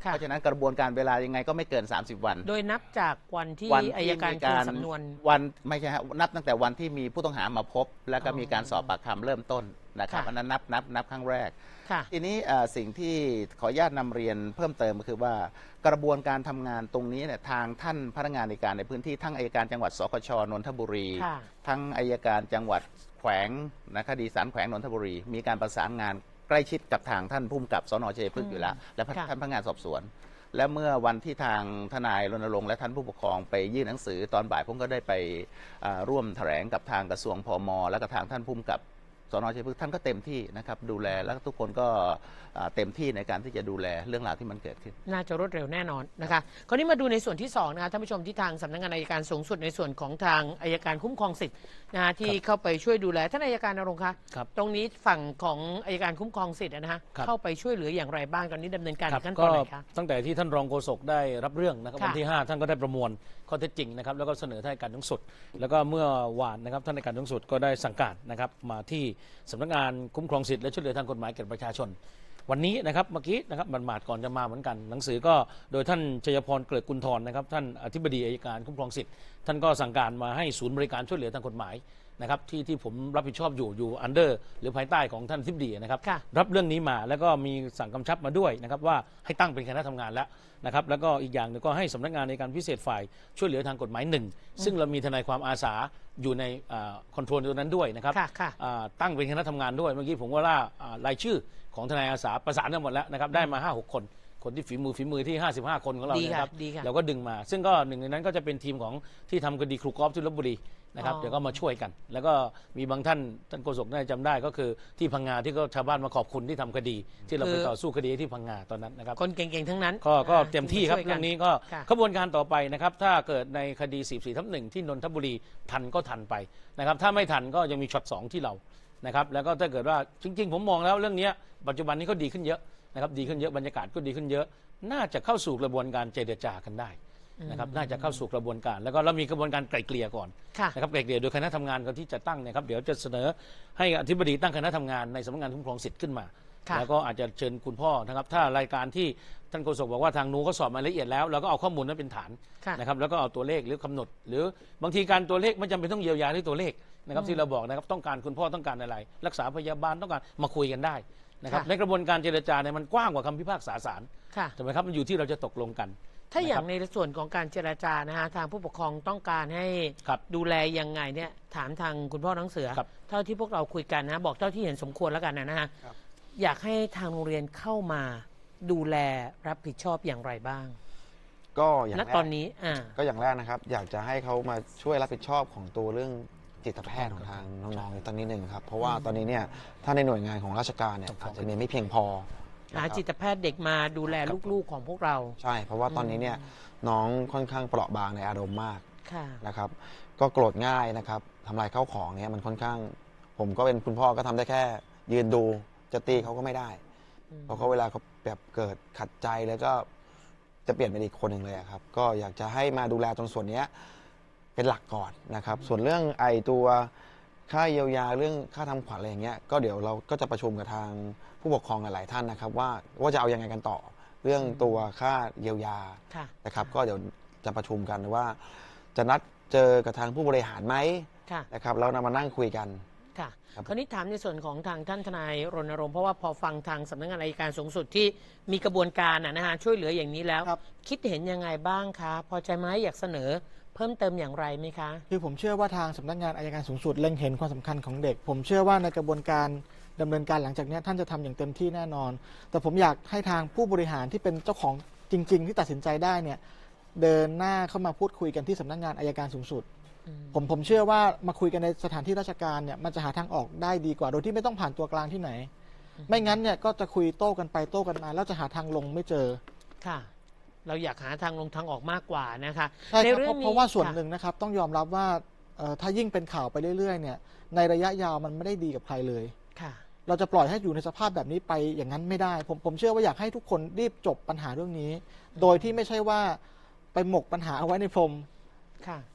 ค่ะเพราะฉะนั้นกระบวนการเวลายังไงก็ไม่เกิน สามสิบ วันโดยนับจากวันที่วันอัยการมีคืนสำนวนวันไม่ใช่ฮะนับตั้งแต่วันที่มีผู้ต้องหามาพบ แล้วก็อ๋อมีการสอบปากคำเริ่มต้นนะครับค่ะอันนั้นนับนับนับครั้งแรกค่ะทีนี้เอ่อสิ่งที่ขออนุญาตนำเรียนเพิ่มเติมก็คือว่ากระบวนการทำงานตรงนี้เนี่ยทางท่านพนักงานในการในพื้นที่ทั้งอัยการจังหวัดสกชนนทบุรีค่ะทั้งอัยการจังหวัดแขวงนะคดีศาลแขวงนนทบุรี มีการประสานงานใกล้ชิดกับทางท่านผู้กำกับสนชัยพฤกษ์อยู่แล้ว และค่ะท่านพนักงานสอบสวน และเมื่อวันที่ทางทนายรณรงค์และท่านผู้ปกครองไปยื่นหนังสือตอนบ่ายผมก็ได้ไปอ่าร่วมแถลงกับทางกระทรวงพมและก็ทางท่านผู้กำกับสนชัยพฤกษ์ท่านก็เต็มที่นะครับดูแลแล้วทุกคนก็อ่าเต็มที่ในการที่จะดูแลเรื่องราวที่มันเกิดขึ้นน่าจะรวดเร็วแน่นอนนะคะคราวนี้มาดูในส่วนที่สองนะคะท่านผู้ชมที่ทางสำนักงานอัยการสูงสุดในส่วนของทางอัยการคุ้มครองสิทธิ์นะคะที่เข้าไปช่วยดูแลท่านอัยการณรงค์คะครับตรงนี้ฝั่งของอัยการคุ้มครองสิทธิ์นะฮะครับเข้าไปช่วยเหลืออย่างไรบ้างตอนนี้ดำเนินการครับในขั้นตก็อนไหนคะตั้งแต่ที่ท่านรองโฆษกได้รับเรื่องนะครับค่ะวันที่ห้าท่านก็ได้ประมวลข้อเท็จจริงนะครับแล้วก็เสนอท่านอัยการสูงสุด แล้วก็เมื่อวานนะครับท่านอัยการสูงสุดก็ได้สั่งการนะครับมาที่สำนักงานคุ้มครองสิทธิและช่วยเหลือทางกฎหมายแก่ประชาชน วันนี้นะครับเมื่อกี้นะครับบันมาดก่อนจะมาเหมือนกัน หนังสือก็โดยท่านชัยพรเกลิกกุลธรนะครับท่านอธิบดีอัยการคุ้มครองสิทธิ์ท่านก็สั่งการมาให้ศูนย์บริการช่วยเหลือทางกฎหมายนะครับที่ที่ผมรับผิดชอบอยู่อยู่อันเดอร์หรือภายใต้ของท่านอธิบดีนะครับค่ะรับเรื่องนี้มาแล้วก็มีสั่งกำชับมาด้วยนะครับว่าให้ตั้งเป็นคณะทำงานแล้วนะครับแล้วก็อีกอย่างหนึงก็ให้สำนักงานในการพิเศษฝ่ายช่วยเหลือทางกฎหมายหนึ่งซึ่งเรามีทนายความอาสาอยู่ในคอนโทรลตัวนั้นด้วยนะครับค่ะค่ะอ่าตั้งเป็นคณะทำงานด้วยเมื่อกี้ผมก็ล่ารายชื่อของทนายอาสาประสานกันหมดแล้วนะครับได้มา ห้าหก คนคนที่ฝีมือฝีมือที่ห้าสิบห้าคนของเราดีเนี่ยค่ะนะครับดีค่ะเราก็ดึงมาซึ่งก็หนึ่งในนั้นก็จะเป็นทีมของที่ทำคดีครูกอล์ฟที่ลพบุรีนะครับอ๋อเดี๋ยวก็มาช่วยกัน แล้วก็มีบางท่านท่านโฆษกน่าจะจำได้ก็คือที่พังงาที่ก็ชาวบ้านมาขอบคุณที่ทำคดี ที่เราไปต่อสู้คดีที่พังงาตอนนั้นนะครับคนเก่งๆทั้งนั้นก็ก็อ่าเต็มที่ครับช่วยกัเรื่องนี้ก็ค่ะขบวนการต่อไปนะครับถ้าเกิดในคดีสี่สิบสี่ทับหนึ่งที่นนทบุรีทันก็ทันไปนะครับถ้าไม่ทันก็ยังมีช็อตสองที่เรานะครับแล้วก็ถ้าเกิดว่าจริง ๆ ผมมองแล้วเรื่องนี้ปัจจุบันนี้ก็ดีขึ้นเยอะนะครับดีขึ้นเยอะบรรยากาศก็ดีขึ้นเยอะ น่าจะเข้าสู่กระบวนการเจรจากันได้นะครับน่าจะเข้าสู่กระบวนการ แล้วก็เรามีกระบวนการไกล่เกลี่ยก่อนค่ะนะครับไกล่เกลี่ยโดยคณะทำงานกันที่จะตั้งเนะครับเดี๋ยวจะเสนอให้อธิบดีตั้งคณะทำงานในสำนักงานคุ้มครองสิทธิ์ขึ้นมาค่ะแล้วก็อาจจะเชิญคุณพ่อนะครับถ้ารายการที่ท่านโฆษกบอกว่าทางนู้นเขาสอบมาละเอียดแล้วเราก็เอาข้อมูลนั้นเป็นฐานค่ะนะครับแล้วก็เอาตัวเลขหรือกำหนด หรือบางทีการตัวเลขไม่จำเป็นต้องเยียวยาด้วยตัวเลขนะครับที่เราบอกนะครับต้องการคุณพ่อต้องการอะไร รักษาพยาบาลต้องการมาคุยกันได้นะครับค่ะในกระบวนการเจรจาเนี่ยมันกว้างกว่าคำพิพากษาศาลค่ะถูกไหมครับมันอยู่ที่เราจะตกลงกันถ้าอย่างนะครับในส่วนของการเจรจานะฮะทางผู้ปกครองต้องการให้ครับดูแลยังไงเนี่ยถามทางคุณพ่อน้องเสือครับเท่าที่พวกเราคุยกันนะบอกเท่าที่เห็นสมควรแล้วกันนะฮะอยากให้ทางโรงเรียนเข้ามาดูแลรับผิดชอบอย่างไรบ้างก็อย่างณแรกตอนนี้อ่าก็อย่างแรกนะครับ อยากจะให้เขามาช่วยรับผิดชอบของตัวเรื่องจิตแพทย์ของทางน้องๆในตอนนี้หนึ่งครับเพราะว่าตอนนี้เนี่ยถ้าในหน่วยงานของราชการเนี่ยอาจจะมีไม่เพียงพอหานะครับจิตแพทย์เด็กมาดูแลลูกๆของพวกเราใช่ เพราะว่าตอนนี้เนี่ยน้องค่อนข้างเปราะบางในอารมณ์มากค่ะนะครับ ก็โกรธง่ายนะครับทำลายข้าวของเนี่ยมันค่อนข้าง ผมก็เป็นคุณพ่อก็ทำได้แค่ ยืนดูจะตีเขาก็ไม่ได้ เพราะเขาเวลาเขาแบบเกิดขัดใจแล้วก็จะเปลี่ยนเป็นอีกคนหนึ่งเลยอะครับ ก็อยากจะให้มาดูแลตรงส่วนเนี้ยเป็นหลักก่อนนะครับ ส่วนเรื่องไอตัวค่าเยียวยาเรื่องค่าทำขวัญอะไรอย่างเงี้ยก็เดี๋ยวเราก็จะประชุมกับทางผู้ปกครองหลายๆท่านนะครับ ว่าว่าจะเอายังไงกันต่อ เรื่องตัวค่าเยียวยาค่ะนะครับ ก็เดี๋ยวจะประชุมกันว่า จะนัดเจอกับทางผู้บริหารไหมค่ะนะครับแล้วนำมานั่งคุยกันค่ะครับคราวนี้ถามในส่วนของทางท่านทนายรณรงค์เพราะว่าพอฟังทางสำนักงานอัยการสูงสุดที่มีกระบวนการนะนะฮะช่วยเหลืออย่างนี้แล้วครับคิดเห็นยังไงบ้างคะพอใจไหมอยากเสนอเพิ่มเติมอย่างไรไหมคะคือผมเชื่อว่าทางสำนักงานอัยการสูงสุดเล็งเห็นความสำคัญของเด็ก ผมเชื่อว่าในกระบวนการดำเนินการหลังจากนี้ท่านจะทำอย่างเต็มที่แน่นอน แต่ผมอยากให้ทางผู้บริหารที่เป็นเจ้าของจริง ๆ ที่ตัดสินใจได้เนี่ยเดินหน้าเข้ามาพูดคุยกันที่สำนักงานอัยการสูงสุด ผมผมเชื่อว่ามาคุยกันในสถานที่ราชการเนี่ยมันจะหาทางออกได้ดีกว่า โดยที่ไม่ต้องผ่านตัวกลางที่ไหน ไม่งั้นเนี่ยก็จะคุยโต้กันไปโต้กันมาแล้วจะหาทางลงไม่เจอค่ะ เราอยากหาทางลงทางออกมากกว่านะคะใช่ครับเรื่เพองราะนี้เพราะว่าส่วนค่ะหนึ่งนะครับต้องยอมรับว่าเอ่อถ้ายิ่งเป็นข่าวไปเรื่อยๆเนี่ยในระยะยาวมันไม่ได้ดีกับใครเลยค่ะเราจะปล่อยให้อยู่ในสภาพแบบนี้ไปอย่างนั้นไม่ได้ ผมผมเชื่อว่าอยากให้ทุกคนรีบจบปัญหาเรื่องนี้ โดยที่ไม่ใช่ว่าไปหมกปัญหาเอาไว้ในพรมค่ะ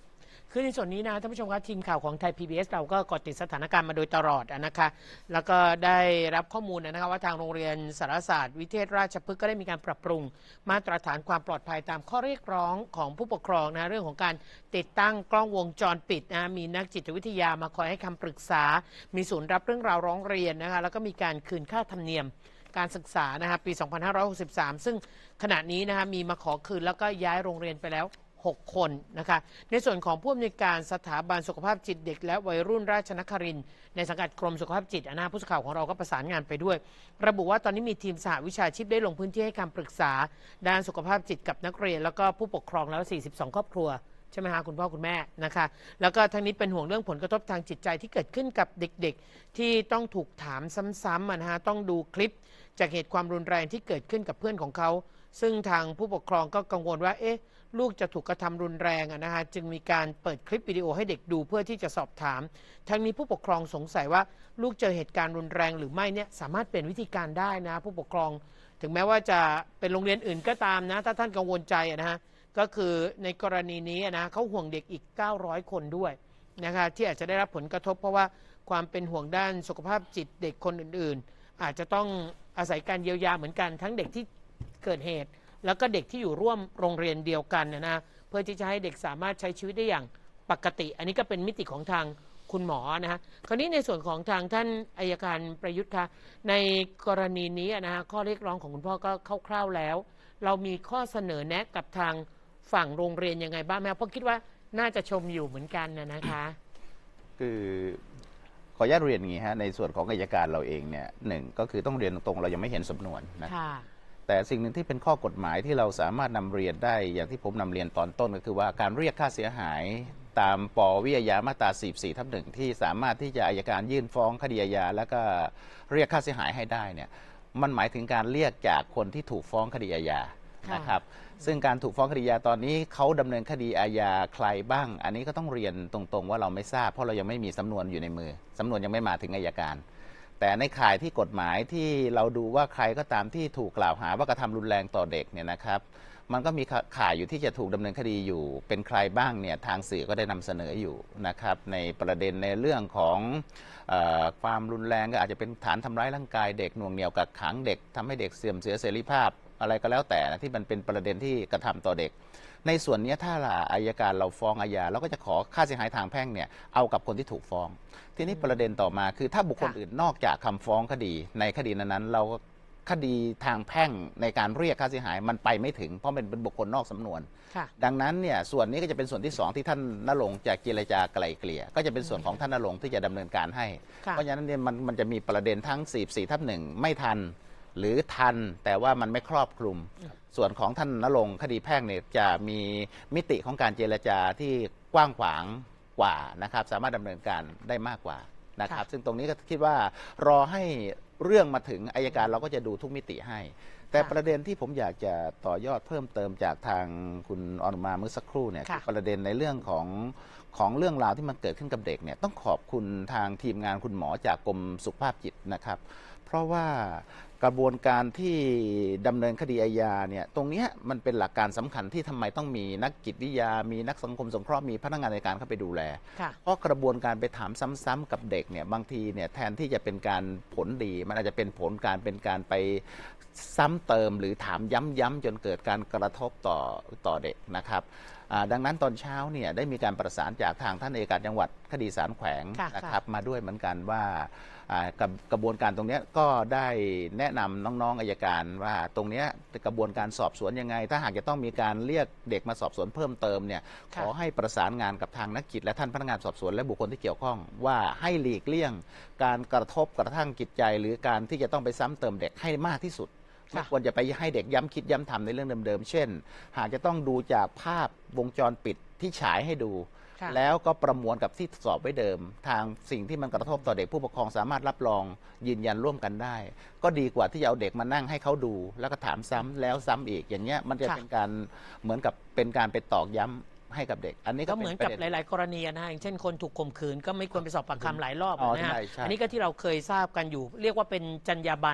คือในส่วนนี้นะท่านผู้ชมครับทีมข่าวของไทย พี บี เอส เราก็เกาะติดสถานการณ์มาโดยตลอดนะคะแล้วก็ได้รับข้อมูลนะคะว่าทางโรงเรียนสารศาสตร์วิเทศราชพฤกษ์ก็ได้มีการปรับปรุงมาตรฐานความปลอดภัยตามข้อเรียกร้องของผู้ปกครองนะเรื่องของการติดตั้งกล้องวงจรปิดนะมีนักจิตวิทยามาคอยให้คำปรึกษามีศูนย์รับเรื่องราวร้องเรียนนะคะแล้วก็มีการคืนค่าธรรมเนียมการศึกษานะคะปี สองพันห้าร้อยหกสิบสาม ซึ่งขณะนี้นะคะมีมาขอคืนแล้วก็ย้ายโรงเรียนไปแล้วหกคนนะคะในส่วนของผู้อำนวยการสถาบันสุขภาพจิตเด็กและวัยรุ่นราชนครินทร์ในสังกัดกรมสุขภาพจิตนะผู้สื่อข่าวของเราก็ประสานงานไปด้วยระบุว่าตอนนี้มีทีมสหวิชาชีพได้ลงพื้นที่ให้คำปรึกษาด้านสุขภาพจิตกับนักเรียนแล้วก็ผู้ปกครองแล้วสี่สิบสองครอบครัวใช่ไหมคะคุณพ่อคุณแม่นะคะแล้วก็ทั้งนี้เป็นห่วงเรื่องผลกระทบทางจิตใจที่เกิดขึ้นกับเด็กๆที่ต้องถูกถามซ้ำๆนะฮะต้องดูคลิปจากเหตุความรุนแรงที่เกิดขึ้นกับเพื่อนของเขาซึ่งทางผู้ปกครองก็กังวลว่าเอ๊ะลูกจะถูกกระทำรุนแรงนะฮะจึงมีการเปิดคลิปวิดีโอให้เด็กดูเพื่อที่จะสอบถามทั้งนี้ผู้ปกครองสงสัยว่าลูกเจอเหตุการณ์รุนแรงหรือไม่เนี่ยสามารถเป็นวิธีการได้นะผู้ปกครองถึงแม้ว่าจะเป็นโรงเรียนอื่นก็ตามนะถ้าท่านกังวลใจนะฮะก็คือในกรณีนี้นะเขาห่วงเด็กอีกเก้าร้อยคนด้วยนะคะที่อาจจะได้รับผลกระทบเพราะว่าความเป็นห่วงด้านสุขภาพจิตเด็กคนอื่นๆอาจจะต้องอาศัยการเยียวยาเหมือนกันทั้งเด็กที่เกิดเหตุแล้วก็เด็กที่อยู่ร่วมโรงเรียนเดียวกันนะนะเพื่อที่จะให้เด็กสามารถใช้ชีวิตได้อย่างปกติอันนี้ก็เป็นมิติของทางคุณหมอนะฮะคราวนี้ในส่วนของทางท่านอัยการประยุทธ์คะในกรณีนี้นะฮะข้อเรียกร้องของคุณพ่อก็คร่าวๆแล้วเรามีข้อเสนอแนะกับทางฝั่งโรงเรียนยังไงบ้างไหมเพราะคิดว่าน่าจะชมอยู่เหมือนกันนะนะคะคือขออนุญาตเรียนอย่างนี้ฮะในส่วนของอัยการเราเองเนี่ยหนึ่งก็คือต้องเรียนตรงๆเรายังไม่เห็นสำนวนนะแต่สิ่งหนึ่งที่เป็นข้อกฎหมายที่เราสามารถนำเรียนได้อย่างที่ผมนำเรียนตอนต้นก็คือว่าการเรียกค่าเสียหายตามปวิอาญามาตราสี่สิบสี่ทับหนึ่งที่สามารถที่จะอัยการยื่นฟ้องคดีอาญาแล้วก็เรียกค่าเสียหายให้ได้เนี่ยมันหมายถึงการเรียกจากคนที่ถูกฟ้องคดีอาญานะครับซึ่งการถูกฟ้องคดีอาญาตอนนี้เขาดำเนินคดีอาญาใครบ้างอันนี้ก็ต้องเรียนตรงๆว่าเราไม่ทราบเพราะเรายังไม่มีสำนวนอยู่ในมือสำนวนยังไม่มาถึงอัยการแต่ในข่ายที่กฎหมายที่เราดูว่าใครก็ตามที่ถูกกล่าวหาว่ากระทำรุนแรงต่อเด็กเนี่ยนะครับมันก็มีข่ายอยู่ที่จะถูกดำเนินคดีอยู่เป็นใครบ้างเนี่ยทางสื่อก็ได้นำเสนออยู่นะครับในประเด็นในเรื่องของเอ่อความรุนแรงก็อาจจะเป็นฐานทำร้ายร่างกายเด็กหน่วงเหนี่ยวกักขังเด็กทำให้เด็กเสื่อมเสียเสรีภาพอะไรก็แล้วแต่นะที่มันเป็นประเด็นที่กระทำต่อเด็กในส่วนนี้ถ้าอัยการเราฟ้องอาญาเราก็จะขอค่าเสียหายทางแพ่งเนี่ยเอากับคนที่ถูกฟ้องทีนี้ประเด็นต่อมาคือถ้าบุคคลอื่นนอกจากคำฟ้องคดีในคดีนั้นๆเราคดีทางแพ่งในการเรียกค่าเสียหายมันไปไม่ถึงเพราะมันเป็นบุคคลนอกสำนวนดังนั้นเนี่ยส่วนนี้ก็จะเป็นส่วนที่สองที่ท่านณรงค์จะเจรจาไกล่เกลี่ยก็จะเป็นส่วนของท่านณรงค์ที่จะดำเนินการให้เพราะฉะนั้นเนี่ยมันมันจะมีประเด็นทั้งสี่สิบสี่ทับหนึ่งไม่ทันหรือทันแต่ว่ามันไม่ครอบคลุมส่วนของท่านณรงค์คดีแพ่งเนี่ยจะมีมิติของการเจรจาที่กว้างขวางกว่านะครับสามารถดำเนินการได้มากกว่านะครับซึ่งตรงนี้ก็คิดว่ารอให้เรื่องมาถึงอัยการเราก็จะดูทุกมิติให้แต่ประเด็นที่ผมอยากจะต่อยอดเพิ่มเติมจากทางคุณอนุมาเมื่อสักครู่เนี่ยคือประเด็นในเรื่องของของเรื่องราวที่มันเกิดขึ้นกับเด็กเนี่ยต้องขอบคุณทางทีมงานคุณหมอจากกรมสุขภาพจิตนะครับเพราะว่ากระบวนการที่ดำเนินคดีอาญาเนี่ยตรงนี้มันเป็นหลักการสำคัญที่ทำไมต้องมีนักจิตวิทยามีนักสังคมสงเคราะห์มีพนักงานในการเข้าไปดูแลเพราะกระบวนการไปถามซ้ำๆกับเด็กเนี่ยบางทีเนี่ยแทนที่จะเป็นการผลดีมันอาจจะเป็นผลการเป็นการไปซ้ำเติมหรือถามย้ำๆจนเกิดการกระทบต่อต่อเด็กนะครับดังนั้นตอนเช้าเนี่ยได้มีการประสานจากทางท่านอัยการจังหวัดคดีศาลแขวงนะครับมาด้วยเหมือนกันว่ากับกระบวนการตรงนี้ก็ได้แนะนำน้องๆอัยการว่าตรงนี้กระบวนการสอบสวนยังไงถ้าหากจะต้องมีการเรียกเด็กมาสอบสวนเพิ่มเติมเนี่ยขอให้ประสานงานกับทางนักจิตและท่านพนักงานสอบสวนและบุคคลที่เกี่ยวข้องว่าให้หลีกเลี่ยงการกระทบกระทั่งจิตใจหรือการที่จะต้องไปซ้ำเติมเด็กให้มากที่สุดไม่ควรจะไปให้เด็กย้ำคิดย้ำทำในเรื่องเดิมๆเช่นหากจะต้องดูจากภาพวงจรปิดที่ฉายให้ดูแล้วก็ประมวลกับที่สอบไว้เดิมทางสิ่งที่มันกระทบต่อเด็กผู้ปกครองสามารถรับรองยืนยันร่วมกันได้ก็ดีกว่าที่จะเอาเด็กมานั่งให้เขาดูแล้วก็ถามซ้ำแล้วซ้ำอีกอย่างเงี้ยมันจะเป็นการเหมือนกับเป็นการไปตอกย้ำให้กับเด็กอันนี้ก็เหมือนกับหลายๆกรณีนะอย่างเช่นคนถูกข่มขืนก็ไม่ควรไปสอบปากคำหลายรอบนะฮะอันนี้ก็ที่เราเคยทราบกันอยู่เรียกว่าเป็นจรรยาบรรณ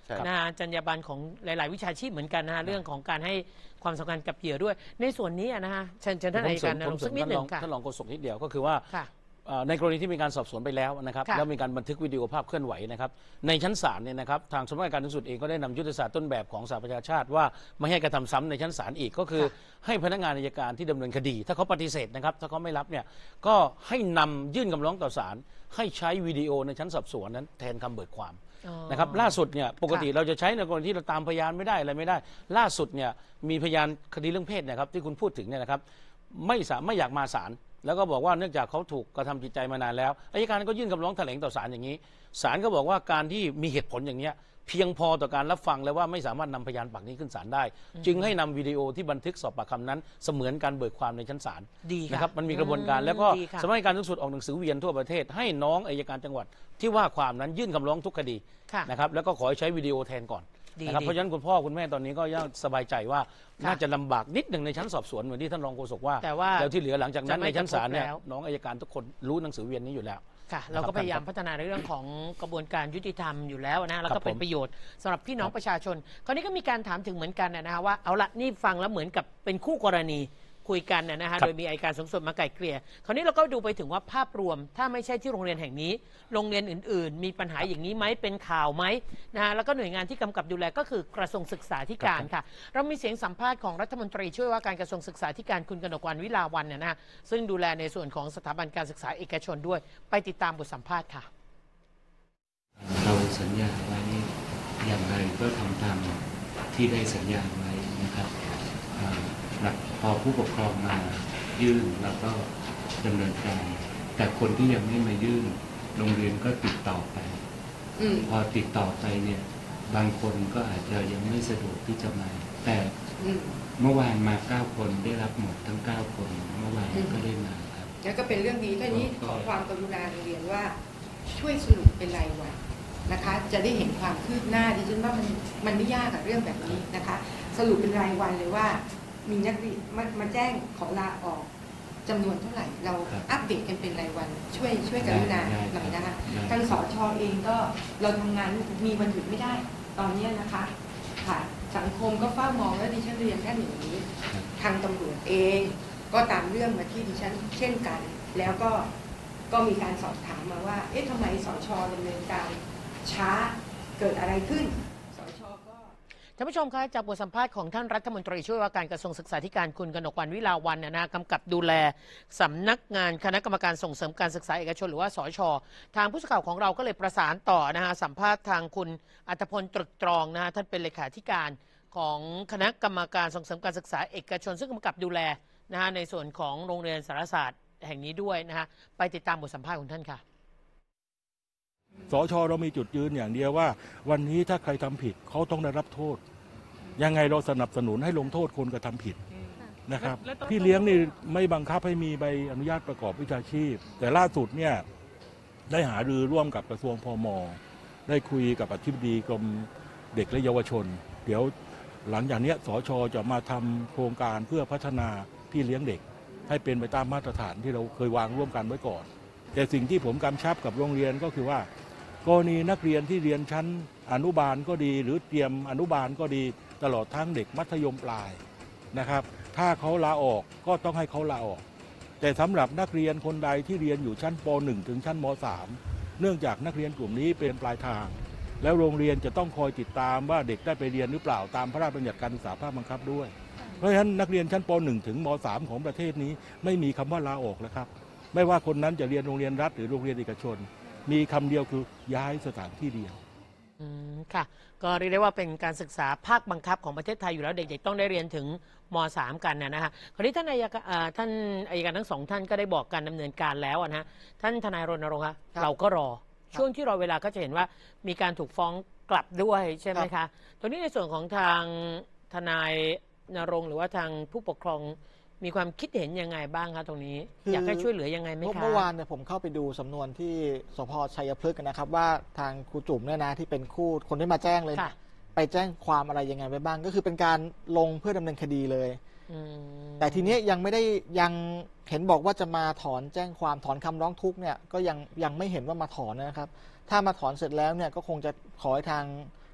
ครับนะฮะจรรยาบรรณของหลาย ๆ วิชาชีพเหมือนกันนะฮะเรื่องของการให้ความสำคัญกับเหยื่อด้วย ในส่วนนี้อะนะฮะเชิญเชิญท่านอัยการนะผมลงเสริสัมกนิดหนึ่งท่ค่ะท่านรองโฆษกนิดเดียวก็คือว่าค่ะเอ่อในกรณีที่มีการสอบสวนไปแล้วนะครับค่ะแล้วมีการบันทึกวิดีโอภาพเคลื่อนไหวนะครับในชั้นศาลเนี่ยนะครับทางสำนักงานการสูงสุดเองก็ได้นำยุทธศาสตร์ต้นแบบของสหประชาชาติว่าไม่ให้กระทำซ้ำในชั้นศาลอีกก็คือ ให้พนักงานอัยการที่ดำเนินคดี ถ้าเขาปฏิเสธนะครับถ้าเขาไม่รับเนี่ยก็ให้นำยื่นคำร้องต่อศาลให้ใช้วิดีโอในชั้นสอบสวนนั้นแทนคำเบิกความอ๋อนะครับล่าสุดเนี่ยปกติค่ะเราจะใช้ในกรณีที่เราตามพยานไม่ได้อะไรไม่ได้ ล่าสุดเนี่ยมีพยานคดีเรื่องเพศเนะครับที่คุณพูดถึงเนี่ยนะครับไม่สาไม่อยากมาศาลแล้วก็บอกว่าเนื่องจากเขาถูกกระทำจิตใจมานานแล้วอัยการก็ยื่นคำร้องแถลงต่อศาลอย่างนี้ศาลก็บอกว่าการที่มีเหตุผลอย่างเนี้ยเพียงพอต่อการรับฟังแล้วว่าไม่สามารถนำพยานปากนี้ขึ้นศาลได้ จึงให้นำวิดีโอที่บันทึกสอบปากคำนั้นเสมือนการเบิกความในชั้นศาลดีค่ะนะครับมันมีกระบวนการแล้วก็ดีค่ะสำนักงานการสูงสุดออกหนังสือเวียนทั่วประเทศให้น้องอัยการจังหวัดที่ว่าความนั้นยื่นคำร้องทุกคดีค่ะนะครับแล้วก็ขอให้ใช้วิดีโอแทนก่อนดีนะครับดีเพราะฉะนั้นคุณพ่อคุณแม่ตอนนี้ก็ย่อมสบายใจว่าค่ะน่าจะลำบากนิดหนึ่งในชั้นสอบสวนเหมือนที่ท่านรองโฆษกว่าแต่ว่าแล้วที่เหลือหลังจากนั้นจะไม่ในชั้นศาลเนี่ยกระทบแล้วน้องอัยการทุกคนรู้หนังสือเวียนนี้อยู่แล้วค่ะเราก็นะครับพยายามพัฒนาในเรื่องของกระบวนการยุติธรรมอยู่แล้วนะแล้วครัก็บเป็นผมประโยชน์สำหรับพี่น้องครับประชาชน คราวนี้ก็มีการถามถึงเหมือนกันนะฮะว่าเอาละนี่ฟังแล้วเหมือนกับเป็นคู่กรณีคุยกันนะฮะโดยมีอัยการสูงสุดมาไกล่เกลี่ยคราวนี้เราก็ดูไปถึงว่าภาพรวม ถ้าไม่ใช่ที่โรงเรียนแห่งนี้ โรงเรียนอื่น ๆ มีปัญหาอย่างนี้ไหมเป็นข่าวไหมนะฮะแล้วก็หน่วยงานที่กำกับดูแลก็คือกระทรวงศึกษาธิการค่ะ เรามีเสียงสัมภาษณ์ของรัฐมนตรีช่วยว่าการกระทรวงศึกษาธิการคุณกนกวรรณวิลาวัลย์เนี่ยนะฮะซึ่งดูแลในส่วนของสถาบันการศึกษาเอกชนด้วยไปติดตามบทสัมภาษณ์ค่ะเราสัญญาไว้อย่างไรก็ทำตามที่ได้สัญญาไว้นะครับอ่าหลักพอผู้ปกครองมายื่นเราก็ดำเนินการ แต่คนที่ยังไม่มายื่นโรงเรียนก็ติดต่อไปอพอติดต่อไปเนี่ยบางคนก็อาจจะยังไม่สะดวกที่จะมา แต่เมื่อวานมาเก้าคนได้รับหมดทั้งเก้าคนเมื่อวานก็ได้มาครับแล้วก็เป็นเรื่องดีท่านี้ก็ขอความกรุณาโรงเรียนว่าช่วยสรุปเป็นรายวันนะคะ จะได้เห็นความคืบหน้าดิฉันว่ามันมันไม่ยากกับเรื่องแบบนี้นะคะ สรุปเป็นรายวันเลยว่ามีนักเรียนมามาแจ้งขอลาออกจำนวนเท่าไหร่ เราครับอัปเดตกันเป็นรายวัน ช่วยช่วยกรุณาได้หน่อยนะคะได้ทางสชเองก็เราทำงานมีวันหยุดไม่ได้ตอนนี้นะคะค่ะสังคมก็เฝ้ามองและดิฉันเรียนท่านอย่างนี้ ทางตำรวจเองก็ตามเรื่องมาที่ดิฉันเช่นกัน แล้วก็ก็มีการสอบถามมาว่า เอ๊ะทำไมสชดำเนินการช้าเกิดอะไรขึ้นสชก็ท่านผู้ชมคะจากบทสัมภาษณ์ของท่านรัฐมนตรีช่วยว่าการกระทรวงศึกษาธิการคุณกนกวรรณวิลาวัลย์นะฮะกำกับดูแลสำนักงานคณะกรรมการส่งเสริมการศึกษาเอกชนหรือว่าสชทางผู้สื่อข่าวของเราก็เลยประสานต่อนะฮะสัมภาษณ์ทางคุณอัตพลตรึกตรองนะฮะท่านเป็นเลขาธิการของคณะกรรมการส่งเสริมการศึกษาเอกชน ซึ่งกำกับดูแลนะฮะในส่วนของโรงเรียนสารศาสตร์แห่งนี้ด้วยนะฮะไปติดตามบทสัมภาษณ์ของท่านค่ะสชเรามีจุดยืนอย่างเดียวว่า วันนี้ถ้าใครทำผิดเขาต้องได้รับโทษ ยังไงเราสนับสนุนให้ลงโทษคนกระทำผิดนะครับพี่เลี้ยงนี่ไม่บังคับให้มีใบอนุญาตประกอบวิชาชีพ แต่ล่าสุดเนี่ยได้หารือร่วมกับกระทรวงพมได้คุยกับอธิบดีกรมเด็กและเยาวชน เดี๋ยวหลังจากนี้สชจะมาทำโครงการเพื่อพัฒนาพี่เลี้ยงเด็ก ให้เป็นไปตามมาตรฐานที่เราเคยวางร่วมกันไว้ก่อน แต่สิ่งที่ผมกำชับกับโรงเรียนก็คือว่ากรณีนักเรียนที่เรียนชั้นอนุบาลก็ดี หรือเตรียมอนุบาลก็ดีตลอดทั้งเด็กมัธยมปลายนะครับถ้าเขาลาออกก็ต้องให้เขาลาออก แต่สำหรับนักเรียนคนใดที่เรียนอยู่ชั้นป หนึ่ง ถึงชั้นม สาม เนื่องจากนักเรียนกลุ่มนี้เป็นปลายทาง แล้วโรงเรียนจะต้องคอยติดตามว่าเด็กได้ไปเรียนหรือเปล่าตามพระราชบัญญัติการศึกษาภาคบังคับด้วยเพราะฉะนั้นนักเรียนชั้นป หนึ่ง ถึงม สาม ของประเทศนี้ไม่มีคำว่าลาออกแล้วครับไม่ว่าคนนั้นจะเรียนโรงเรียนรัฐหรือโรงเรียนเอกชน มีคำเดียวคือย้ายสถานที่เรียนอืมค่ะก็เรียกได้ว่าเป็นการศึกษาภาคบังคับของประเทศไทยอยู่แล้วเด็กๆต้องได้เรียนถึงม สาม กันนะฮะคราวนี้ท่านอัยการอ่าท่านอัยการทั้งสองท่านก็ได้บอกการดำเนินการแล้วนะฮะท่านทนายรณรงค์คะเราก็รอช่วงที่รอเวลาก็จะเห็นว่ามีการถูกฟ้องกลับด้วยใช่ไหมคะตรงนี้ในส่วนของทางทนายณรงค์หรือว่าทางผู้ปกครองมีความคิดเห็นยังไงบ้างคะตรงนี้คืออยากให้ช่วยเหลือยังไงไหมคะเมื่อวานเนี่ยผมเข้าไปดูสำนวนที่สพชัยพฤกษ์นะครับว่าทางครูจุ๋มเนี่ยนะที่เป็นคู่คนที่มาแจ้งเลยเนี่ยไปแจ้งความอะไรยังไงไปบ้าง ก็คือเป็นการลงเพื่อดำเนินคดีเลยอืมแต่ทีนี้ยังไม่ได้ยังเห็นบอกว่าจะมาถอนแจ้งความถอนคำร้องทุกข์เนี่ยก็ยังยังไม่เห็นว่ามาถอนนะครับ ถ้ามาถอนเสร็จแล้วเนี่ยก็คงจะขอให้ทาง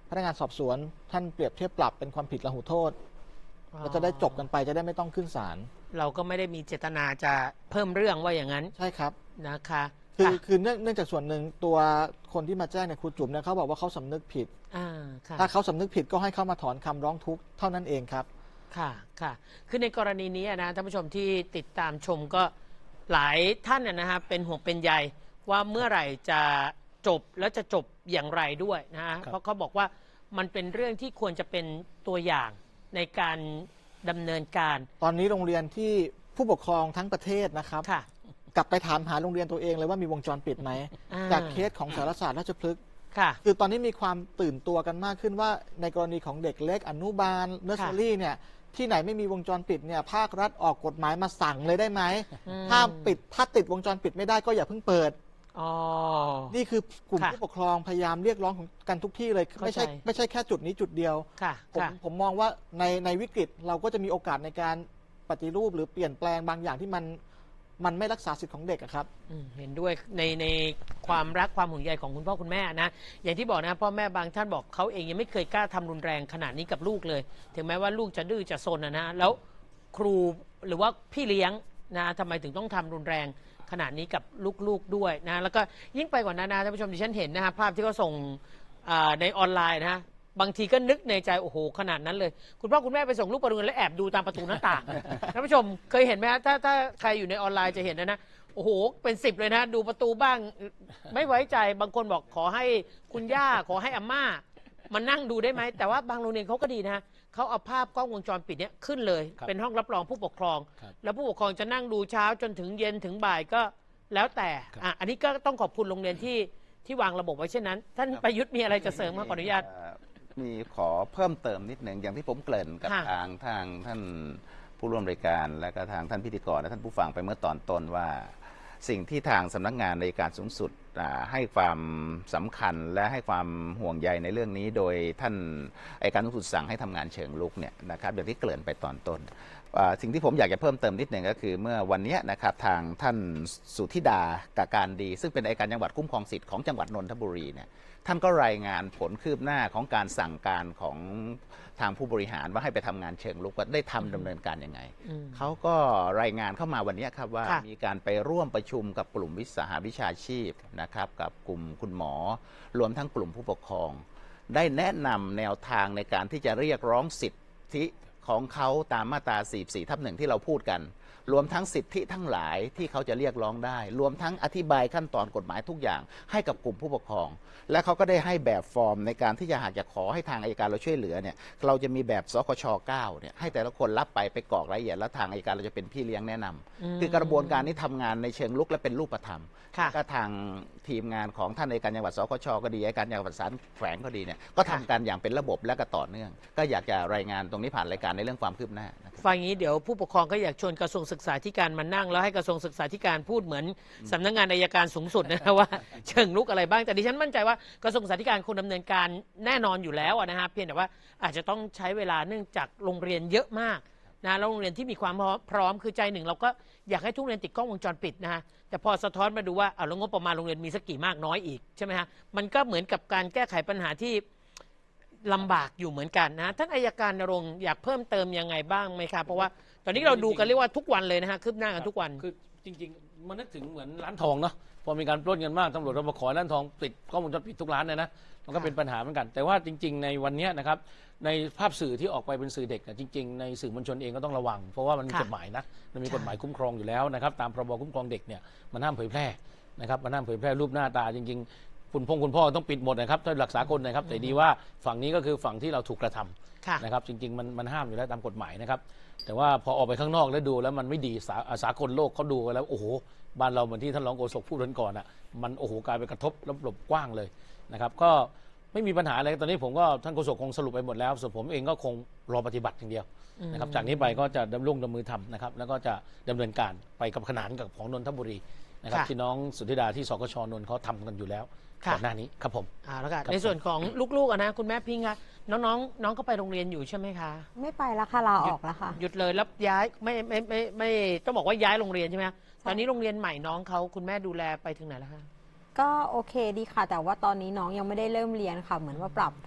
พนักงานสอบสวนท่านเปรียบเทียบปรับเป็นความผิดละหูโทษเราจะได้จบกันไปจะได้ไม่ต้องขึ้นศาลเราก็ไม่ได้มีเจตนาจะเพิ่มเรื่องว่าอย่างนั้นใช่ครับนะคะคือคือเนื่องเนื่องจากส่วนหนึ่งตัวคนที่มาแจ้งเนี่ยครูจุ๋มเนี่ยเขาบอกว่าเขาสำนึกผิดถ้าเขาสำนึกผิดก็ให้เขามาถอนคำร้องทุกข์เท่านั้นเองครับค่ะค่ะคือในกรณีนี้นะท่านผู้ชมที่ติดตามชมก็หลายท่านนะฮะเป็นห่วงเป็นใยว่าเมื่อไหร่จะจบแล้วจะจบอย่างไรด้วยนะฮะเพราะเขาบอกว่ามันเป็นเรื่องที่ควรจะเป็นตัวอย่างในการดำเนินการตอนนี้โรงเรียนที่ผู้ปกครองทั้งประเทศนะครับกลับไปถามหาโรงเรียนตัวเองเลยว่ามีวงจรปิดไหมจากเคสของสารศาสตร์ราชพฤกษ์คือตอนนี้มีความตื่นตัวกันมากขึ้นว่าในกรณีของเด็กเล็กอนุบาลเนอร์เซอรี่เนี่ยที่ไหนไม่มีวงจรปิดเนี่ยภาครัฐออกกฎหมายมาสั่งเลยได้ไหมถ้าปิดถ้าติดวงจรปิดไม่ได้ก็อย่าเพิ่งเปิดนี่คือกลุ่มผู้ปกครองพยายามเรียกร้องกันทุกที่เลยไม่ใช่ไม่ใช่แค่จุดนี้จุดเดียวผมผมมองว่าในในวิกฤตเราก็จะมีโอกาสในการปฏิรูปหรือเปลี่ยนแปลงบางอย่างที่มันมันไม่รักษาสิทธิของเด็กครับเห็นด้วยในในความรักความห่วงใยของคุณพ่อคุณแม่นะอย่างที่บอกนะพ่อแม่บางท่านบอกเขาเองยังไม่เคยกล้าทำรุนแรงขนาดนี้กับลูกเลยถึงแม้ว่าลูกจะดื้อจะซนนะนะแล้วครูหรือว่าพี่เลี้ยงนะทำไมถึงต้องทำรุนแรงขนาดนี้กับลูกๆด้วยนะแล้วก็ยิ่งไปกว่านั้นนะท่านผู้ชมดิฉันเห็นนะฮะภาพที่เขาส่งในออนไลน์นะบางทีก็นึกในใจโอ้โหขนาดนั้นเลยคุณพ่อคุณแม่ไปส่งลูกไปโรงเรียนแล้วแอบดูตามประตูหน้าต่างท่านผู้ชมเคยเห็นไหมฮะถ้าถ้าใครอยู่ในออนไลน์จะเห็นนะนะโอ้โหเป็นสิบเลยนะดูประตูบ้างไม่ไว้ใจบางคนบอกขอให้คุณย่าขอให้อาม่ามานั่งดูได้ไหมแต่ว่าบางโรงเรียนเขาก็ดีนะเขาเอาภาพกล้องวงจรปิดเนี้ยขึ้นเลยเป็นห้องรับรองผู้ปกครองแล้วผู้ปกครองจะนั่งดูเช้าจนถึงเย็นถึงบ่ายก็แล้วแต่อ่ะอันนี้ก็ต้องขอบคุณโรงเรียนที่ที่วางระบบไว้เช่นนั้นท่านประยุทธ์มีอะไรจะเสริมมาขออนุญาตมีขอเพิ่มเติมนิดหนึ่งอย่างที่ผมเกริ่นกับทางทางท่านผู้ร่วมรายการและก็ทางท่านพิธีกรและท่านผู้ฟังไปเมื่อตอนต้นว่าสิ่งที่ทางสำนักงานอัยการสูงสุดให้ความสำคัญและให้ความห่วงใยในเรื่องนี้โดยท่านอัยการสูงสุดสั่งให้ทำงานเชิงลุกเนี่ยนะครับอย่างที่เกริ่นไปตอนต้นสิ่งที่ผมอยากจะเพิ่มเติมนิดหนึ่งก็คือเมื่อวันนี้นะครับทางท่านสุธิดากาการดีซึ่งเป็นอัยการจังหวัดคุ้มครองสิทธิ์ของจังหวัดนนทบุรีเนี่ยท่านก็รายงานผลคืบหน้าของการสั่งการของทางผู้บริหารว่าให้ไปทำงานเชิงลุกว่าได้ทำดำเนินการยังไงเขาก็รายงานเข้ามาวันนี้ครับว่ามีการไปร่วมประชุมกับกลุ่มวิสาหวิชาชีพนะครับกับกลุ่มคุณหมอรวมทั้งกลุ่มผู้ปกครองได้แนะนำแนวทางในการที่จะเรียกร้องสิทธิของเขาตามมาตราสี่สิบสี่ทับหนึ่งที่เราพูดกันรวมทั้งสิทธิทั้งหลายที่เขาจะเรียกร้องได้รวมทั้งอธิบายขั้นตอนกฎหมายทุกอย่างให้กับกลุ่มผู้ปกครองและเขาก็ได้ให้แบบฟอร์มในการที่จะหากจะขอให้ทางอัยการเราช่วยเหลือเนี่ยเราจะมีแบบสคชเก้าเนี่ยให้แต่ละคนรับไปไปกรอกรายละเอียดแล้วทางอัยการเราจะเป็นพี่เลี้ยงแนะนำคือกระบวนการนี้ทำงานในเชิงลุกและเป็นรูปธรรมก็ทางทีมงานของท่านอัยการจังหวัดสคชก็ดีอัยการจังหวัดศาลแขวงก็ดีเนี่ยก็ทำการอย่างเป็นระบบและก็ต่อเนื่องก็อยากจะรายงานตรงนี้ผ่านรายการในเรื่องความคืบหน้าฟังอย่างนี้เดี๋ยวผู้ปกครองก็อยากชวนกระทรวงศึกษาธิการมานั่งแล้วให้กระทรวงศึกษาธิการพูดเหมือนสำนักงานอัยการสูงสุดนะว่าเชิงลุกอะไรบ้างแต่ดิฉันมั่นใจว่ากระทรวงศึกษาธิการคงดำเนินการแน่นอนอยู่แล้วนะฮะเพียงแต่ว่าอาจจะต้องใช้เวลาเนื่องจากโรงเรียนเยอะมากนะแล้วโรงเรียนที่มีความพร้อมคือใจหนึ่งเราก็อยากให้ทุกโรงเรียนติดกล้องวงจรปิดนะฮะแต่พอสะท้อนมาดูว่าเอาแล้วงบประมาณโรงเรียนมีสักกี่มากน้อยอีกใช่ไหมฮะมันก็เหมือนกับการแก้ไขปัญหาที่ลำบากอยู่เหมือนกันนะท่านอัยการณรงค์อยากเพิ่มเติมยังไงบ้างไหมครับเพราะว่าตอนนี้เราดูกันเรียกว่าทุกวันเลยนะฮะคืบหน้ากันทุกวันคือจริงๆมันนึกถึงเหมือนร้านทองเนาะพอมีการปล้นเงินมากตำรวจเรามาขอร้านทองติดกล้องวงจรปิดทุกร้านเลยนะมันก็เป็นปัญหาเหมือนกันแต่ว่าจริงๆในวันนี้นะครับในภาพสื่อที่ออกไปเป็นสื่อเด็กจริงๆในสื่อมวลชนเองก็ต้องระวังเพราะว่ามันมีกฎหมายนะมันมีกฎหมายคุ้มครองอยู่แล้วนะครับตามพรบคุ้มครองเด็กเนี่ยมันห้ามเผยแพร่นะครับมันห้ามเผยแพร่รูปหน้าตาจริงๆคุณพ่อคุณพ่อต้องปิดหมดนะครับถ้าหลักสากลนะครับแต่ดีว่าฝั่งนี้ก็คือฝั่งที่เราถูกกระทำนะครับจริงๆมันมันห้ามอยู่แล้วตามกฎหมายนะครับแต่ว่าพอออกไปข้างนอกแล้วดูแล้วมันไม่ดีสาสากลโลกเขาดูกันแล้วโอ้โหบ้านเราเหมือนที่ท่านรองโฆษกพูดก่อนอ่ะมันโอ้โหกลายเป็นกระทบระบบกว้างเลยนะครับก็ไม่มีปัญหาอะไรตอนนี้ผมก็ท่านโฆษกคงสรุปไปหมดแล้วส่วนผมเองก็คงรอปฏิบัติอย่างเดียวนะครับจากนี้ไปก็จะดำรงดำมือทำนะครับแล้วก็จะดำเนินการไปกับขนานกับของนนทบุรีนะครับที่น้องสุธิดาที่สกชนนท์เขาทำกันอยู่แล้วก่อนหน้านี้ครับผมอ่าแล้วกันในส่วนของลูกๆนะคุณแม่พิงค์คะน้องๆน้องก็ไปโรงเรียนอยู่ใช่ไหมคะไม่ไปแล้วค่ะลาออกแล้วค่ะหยุดเลยแล้วย้ายไม่ไม่ไม่ไม่ต้องบอกว่าย้ายโรงเรียนใช่ไหมตอนนี้โรงเรียนใหม่น้องเขาคุณแม่ดูแลไปถึงไหนแล้วคะก็โอเคดีค่ะแต่ว่าตอนนี้น้องยังไม่ได้เริ่มเรียนค่ะเหมือนว่าปรับ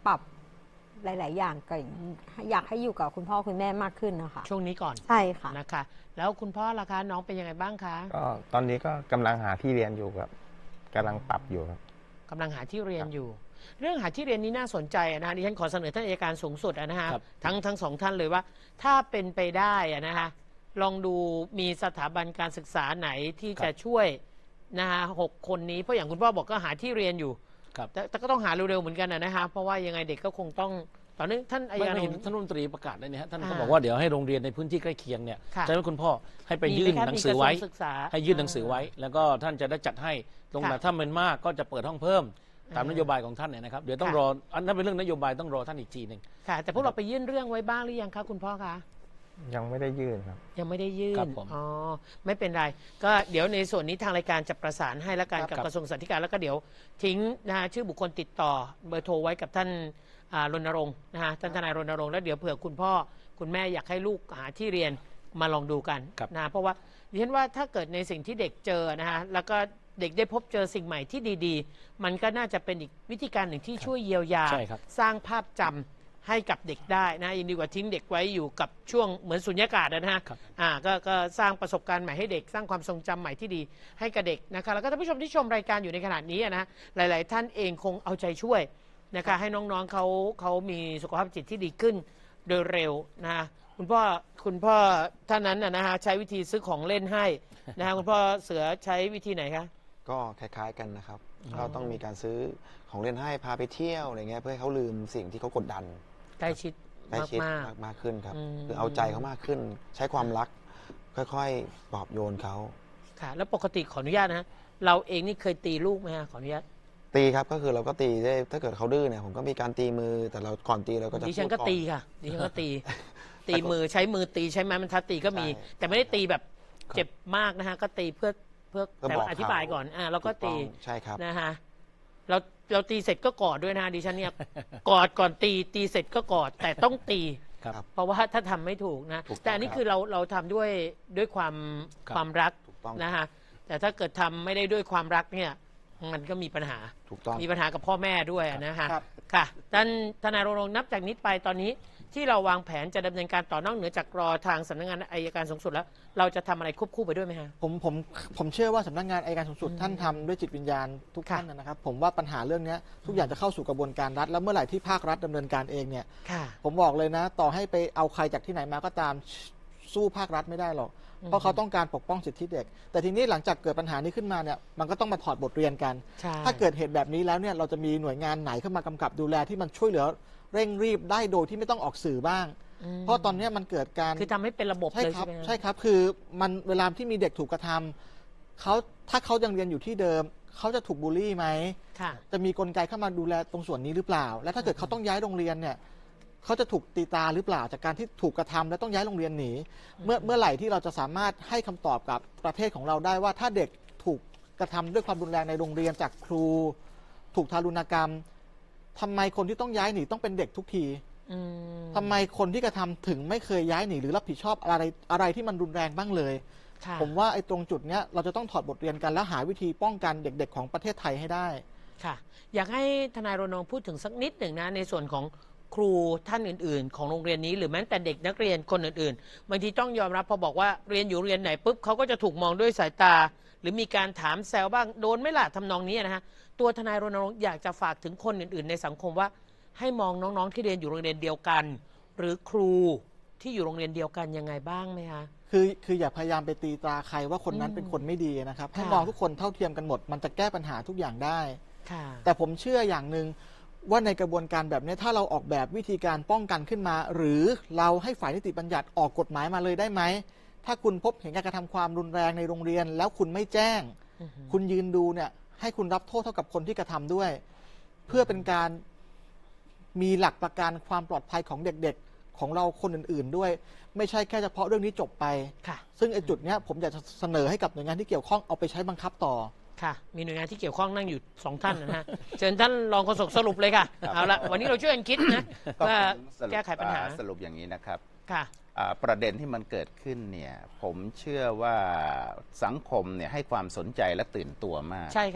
ปรับหลาย ๆ อย่างก็อยากให้อยู่กับคุณพ่อคุณแม่มากขึ้นนะคะช่วงนี้ก่อนใช่ค่ะนะคะ แล้วคุณพ่อล่ะคะน้องเป็นยังไงบ้างคะก็ตอนนี้ก็กำลังหาที่เรียนอยู่ครับกำลังปรับอยู่ครับกำลังหาที่เรียนอยู่ เรื่องหาที่เรียนนี้น่าสนใจนะฮะดิฉันขอเสนอท่านอัยการสูงสุดนะฮะครับทั้งทั้งสองท่านเลยว่า ถ้าเป็นไปได้อะนะคะลองดูมีสถาบันการศึกษาไหนที่จะช่วยนะฮะหกคนนี้เพราะอย่างคุณพ่อบอกก็หาที่เรียนอยู่ครับแต่แต่ก็ต้องหาเร็วๆเหมือนกันนะฮะเพราะว่ายังไงเด็กก็คงต้องตอนนี้ท่านอัยไม่การไม่ท่านรัฐมนตรีประกาศได้เนี่ยฮะท่านก็อ่าบอกว่าเดี๋ยวให้โรงเรียนในพื้นที่ใกล้เคียงเนี่ยค่ะใช่ไหมคุณพ่อให้ไปยื่นมีไหมครับหนังสือไว้มีกระทรวงศึกษาให้ยื่นหนังสือไว้ แล้วก็ท่านจะได้จัดให้ตรงค่ะไหนถ้ามันมากก็จะเปิดห้องเพิ่มตามอ่านนโยบายของท่านเนี่ยนะครับเดี๋ยวต้องค่ะรออันนั้นเป็นเรื่องนโยบายต้องรอท่านอีกทีหนึ่งค่ะ แต่พวกเราไปยื่นเรื่องไว้บ้างหรือยังคะคุณพ่อคะยังไม่ได้ยื่นครับยังไม่ได้ยื่นครับผมอ๋อ ไม่เป็นไร ก็เดี๋ยวในส่วนนี้ทางรายการจะประสานให้ละกันครับกับครับกระทรวงศึกษาธิการแล้วก็เดี๋ยวทิ้งนะฮะชื่อบุคคลติดต่อเบอร์โทรไว้กับท่านอ่ารณรงค์นะฮะท่านทนายรณรงค์แล้วเดี๋ยวเผื่อคุณพ่อคุณแม่อยากให้ลูกหาที่เรียนมาลองดูกันครับนะเพราะว่าดิฉันว่าถ้าเกิดในสิ่งที่เด็กเจอนะฮะแล้วก็เด็กได้พบเจอสิ่งใหม่ที่ดีๆ มันก็น่าจะเป็นอีกวิธีการหนึ่งที่ช่วยเยียวยาใช่ครับสร้างภาพจำให้กับเด็กได้นะยังดีกว่าทิ้งเด็กไว้อยู่กับช่วงเหมือนสุญญากาศนะฮะครับอ่าก็ก็สร้างประสบการณ์ใหม่ให้เด็กสร้างความทรงจำใหม่ที่ดีให้กับเด็กนะคะแล้วก็ท่านผู้ชมที่ชมรายการอยู่ในขณะนี้อะนะหลาย ๆ ท่านเองคงเอาใจช่วยนะคะให้น้องๆเขาเขามีสุขภาพจิตที่ดีขึ้นโดยเร็วนะคุณพ่อคุณพ่อท่านนั้นนะนะฮะใช้วิธีซื้อของเล่นให้นะฮะคุณพ่อเสือใช้วิธีไหนคะก็คล้ายๆกันนะครับก็ต้องมีการซื้อของเล่นให้พาไปเที่ยวอะไรเงี้ยเพื่อให้เขาลืมสิ่งที่เขากดดันใกล้ชิดใกล้ชิดมากมากมากขึ้นครับอืมคือเอาใจเขามากขึ้น ใช้ความรัก ค่อยๆปลอบโยนเขาๆค่ะแล้วปกติขออนุญาตนะฮะเราเองนี่เคยตีลูกไหมฮะขออนุญาตตีครับก็คือเราก็ตีได้ถ้าเกิดเขาดื้อเนี่ยผมก็มีการตีมือแต่เราก่อนตีเราก็จะดิฉันก็พูดอตีค่ะดิฉันก็ตี ตีมือใช้มือตีใช้ไม้บรรทัดตีก็มีใช่แต่ไม่ได้ตีแบบเจ็บมากนะฮะก็ตีเพื่อเพื่อเพื่อแต่บอกว่าอธิบายก่อนอ่าแล้วก็ถูตีองใช่ครับนะฮะเราเราตีเสร็จก็กอดด้วยนะฮะดิฉันเนี่ย กอดก่อนตีตีเสร็จก็กอดแต่ต้องตีครับเพราะว่าถ้าทำไม่ถูกนะถูกต้องแต่อันนี้ครับคือเราเราทำด้วยด้วยความครับความรักถูกต้องนะฮะแต่ถ้าเกิดทำไม่ได้ด้วยความรักเนี่ยมันก็มีปัญหาถูกต้องมีปัญหากับพ่อแม่ด้วยนะฮะครับค่ะท่านทนายรณรงค์นับจากนี้ไปตอนนี้ที่เราวางแผนจะดำเนินการต่อนอกเหนือจากรอทางสำนักงานอัยการสูงสุดแล้ว เราจะทำอะไรควบคู่ไปด้วยไหมฮะผมผมผมเชื่อว่าสำนักงานอัยการสูงสุดอืมท่านทำด้วยจิตวิญญาณทุกค่ะท่านนะครับ ผมว่าปัญหาเรื่องเนี้ยทุกอย่างจะเข้าสู่กระบวนการรัฐ แล้วเมื่อไหร่ที่ภาครัฐดำเนินการเองเนี่ยค่ะผมบอกเลยนะ ต่อให้ไปเอาใครจากที่ไหนมาก็ตามสู้ภาครัฐไม่ได้หรอก เพราะเขาต้องการปกป้องสิทธิเด็ก แต่ทีนี้หลังจากเกิดปัญหานี้ขึ้นมาเนี่ยมันก็ต้องมาถอดบทเรียนกันใช่ถ้าเกิดเหตุแบบนี้แล้วเนี่ยเราจะมีหน่วยงานไหนเข้ามากำกับดูแลที่มันช่วยเหลือเร่งรีบได้โดยที่ไม่ต้องออกสื่อบ้างอืมเพราะตอนเนี้ยมันเกิดการคือทำให้เป็นระบบใช่เลยครัใช่บไหมฮะใช่ครับคือมันเวลาที่มีเด็กถูกกระทำเขาถ้าเขายังเรียนอยู่ที่เดิม เขาจะถูกบูลลี่ไหมค่ะจะมีกลไกเข้ามาดูแลตรงส่วนนี้หรือเปล่า และถ้าเกิดเขาต้องย้ายโรงเรียนเนี่ยเขาจะถูกตีตาหรือเปล่าจากการที่ถูกกระทำและต้องย้ายโรงเรียนหนีเมื่อเมื่อไหร่ที่เราจะสามารถให้คำตอบกับประเทศของเราได้ว่าถ้าเด็กถูกกระทำด้วยความรุนแรงในโรงเรียนจากครู ถูกทารุณกรรมทำไมคนที่ต้องย้ายหนีต้องเป็นเด็กทุกทีอืมทำไมคนที่กระทำถึงไม่เคยย้ายหนีหรือรับผิดชอบอะไรอะไรที่มันรุนแรงบ้างเลยค่ะผมว่าไอ้ตรงจุดเนี้ยเราจะต้องถอดบทเรียนกันแล้วหาวิธีป้องกันเด็กๆของประเทศไทยให้ได้ค่ะ อยากให้ทนายรณรงค์พูดถึงสักนิดหนึ่งนะในส่วนของครูท่านอื่น ๆ ของโรงเรียนนี้ หรือแม้แต่เด็กนักเรียนคนอื่นๆบางทีต้องยอมรับพอบอกว่าเรียนอยู่เรียนไหนปุ๊บเขาก็จะถูกมองด้วยสายตา หรือมีการถามแซวบ้างโดนไหม่ล่ะทำนองนี้นะฮะตัวทนายรณรงค์อยากจะฝากถึงคนอื่น ๆ ในสังคมว่าให้มองน้องๆที่เรียนอยู่โรงเรียนเดียวกัน หรือครูที่อยู่โรงเรียนเดียวกันยังไงบ้างไหมคะคือคืออย่าพยายามไปตีตราใครว่าคนนั้นอืมเป็นคนไม่ดีนะครับให้ค่ะมองทุกคนเท่าเทียมกันหมด มันจะแก้ปัญหาทุกอย่างได้ค่ะแต่ผมเชื่ออย่างหนึ่งว่าในกระบวนการแบบนี้ถ้าเราออกแบบวิธีการป้องกันขึ้นมา หรือเราให้ฝ่ายนิติบัญญัติออกกฎหมายมาเลยได้ไหมถ้าคุณพบเห็นการกระทำความรุนแรงในโรงเรียน แล้วคุณไม่แจ้งอือฮึคุณยืนดูเนี่ยให้คุณรับโทษเท่ากับคนที่กระทำด้วย เพื่อเป็นการมีหลักประกันความปลอดภัยของเด็กๆของเราคนอื่นๆด้วย ไม่ใช่แค่เฉพาะเรื่องนี้จบไปค่ะซึ่งไอ้จุดเนี้ยผมอยากจะเสนอให้กับหน่วยงานที่เกี่ยวข้องเอาไปใช้บังคับต่อค่ะ มีหน่วยงานที่เกี่ยวข้องนั่งอยู่สองท่านนะฮะ เชิญท่านรองโฆษกสรุปเลยค่ะ เอาละวันนี้เราช่วยกันคิดนะก็ว่าผมสรุปแก้ไขปัญหาอ่สรุปอย่างนี้นะครับค่ะอ่าประเด็นที่มันเกิดขึ้นเนี่ยผมเชื่อว่าสังคมเนี่ยให้ความสนใจและตื่นตัวมากใช่ค่ะ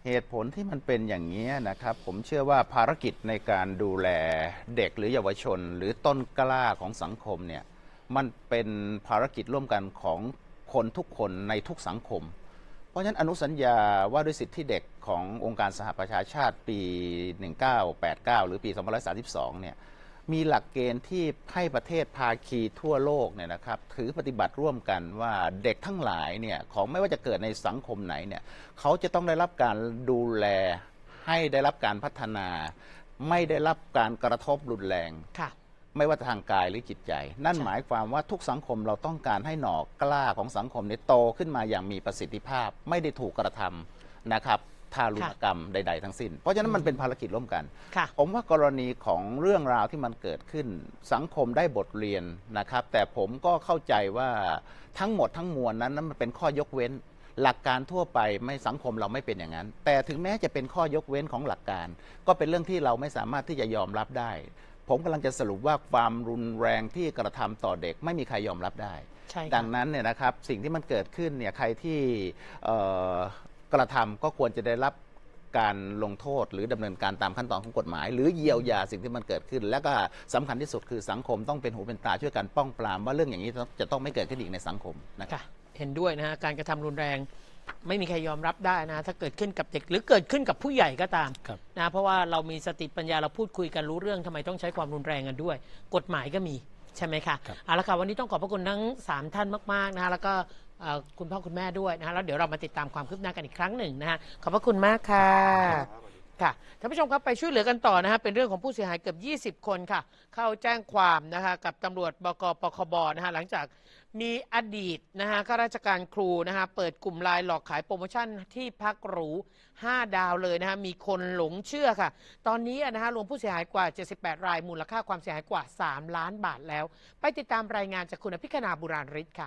เหตุผลที่มันเป็นอย่างนี้นะครับ ผมเชื่อว่าภารกิจในการดูแลเด็กหรือเยาวชน หรือต้นกล้าของสังคมเนี่ยมันเป็นภารกิจร่วมกันของคนทุกคนในทุกสังคม เพราะฉะนั้นอนุสัญญาว่าด้วยสิทธิเด็กขององค์การสหประชาชาติปีหนึ่งเก้าแปดเก้าหรือปีสองพันห้าร้อยสามสิบสองเนี่ยมีหลักเกณฑ์ที่ให้ประเทศภาคีทั่วโลกเนี่ยนะครับถือปฏิบัติร่วมกันว่าเด็กทั้งหลายเนี่ยของไม่ว่าจะเกิดในสังคมไหนเนี่ยเขาจะต้องได้รับการดูแลให้ได้รับการพัฒนา ไม่ได้รับการกระทบรุนแรงไม่ว่าทางกายหรือจิตใจ นั่นหมายความว่าทุกสังคมเราต้องการให้หน่อกล้าของสังคมนี้โตขึ้นมาอย่างมีประสิทธิภาพไม่ได้ถูกกระทำนะครับทารุณกรรมใดๆทั้งสิ้นเพราะฉะนั้นมันเป็นภารกิจร่วมกันผมว่ากรณีของเรื่องราวที่มันเกิดขึ้นสังคมได้บทเรียนนะครับแต่ผมก็เข้าใจว่าทั้งหมดทั้งมวลนั้นมันเป็นข้อยกเว้นหลักการทั่วไปไม่สังคมเราไม่เป็นอย่างนั้นแต่ถึงแม้จะเป็นข้อยกเว้นของหลักการก็เป็นเรื่องที่เราไม่สามารถที่จะยอมรับได้ผมกำลังจะสรุปว่าความรุนแรงที่กระทำต่อเด็กไม่มีใครยอมรับได้ดังนั้นเนี่ยนะครับสิ่งที่มันเกิดขึ้นเนี่ยใครที่กระทำก็ควรจะได้รับการลงโทษหรือดำเนินการตามขั้นตอนของกฎหมายหรือเยียวยาสิ่งที่มันเกิดขึ้นและก็สำคัญที่สุดคือสังคมต้องเป็นหูเป็นตาช่วยกันป้องปรามว่าเรื่องอย่างนี้จะต้องไม่เกิดขึ้นอีกในสังคมนะครับเห็นด้วยนะฮะการกระทำรุนแรงไม่มีใครยอมรับได้นะถ้าเกิดขึ้นกับเด็กหรือเกิดขึ้นกับผู้ใหญ่ก็ตามนะเพราะว่าเรามีสติปัญญาเราพูดคุยกันรู้เรื่องทำไมต้องใช้ความรุนแรงกันด้วยกฎหมายก็มีใช่ไหมคะเอาละค่ะวันนี้ต้องขอบพระคุณทั้งสามท่านมากๆนะฮะแล้วก็คุณพ่อคุณแม่ด้วยนะฮะแล้วเดี๋ยวเรามาติดตามความคืบหน้ากันอีกครั้งหนึ่งนะฮะขอบพระคุณมากค่ะค่ะท่านผู้ชมครับไปช่วยเหลือกันต่อนะฮะเป็นเรื่องของผู้เสียหายเกือบยี่สิบคนค่ะเข้าแจ้งความนะคะกับตำรวจบกปคบนะฮะหลังจากมีอดีตนะฮะข้าราชการครูนะฮะเปิดกลุ่มไลน์หลอกขายโปรโมชั่นที่พักหรูห้าดาวเลยนะฮะมีคนหลงเชื่อค่ะตอนนี้นะฮะรวมผู้เสียหายกว่าเจ็ดสิบแปดรายมูลค่าความเสียหายกว่าสามล้านบาทแล้วไปติดตามรายงานจากคุณอภิคณาบุราริศค่ะ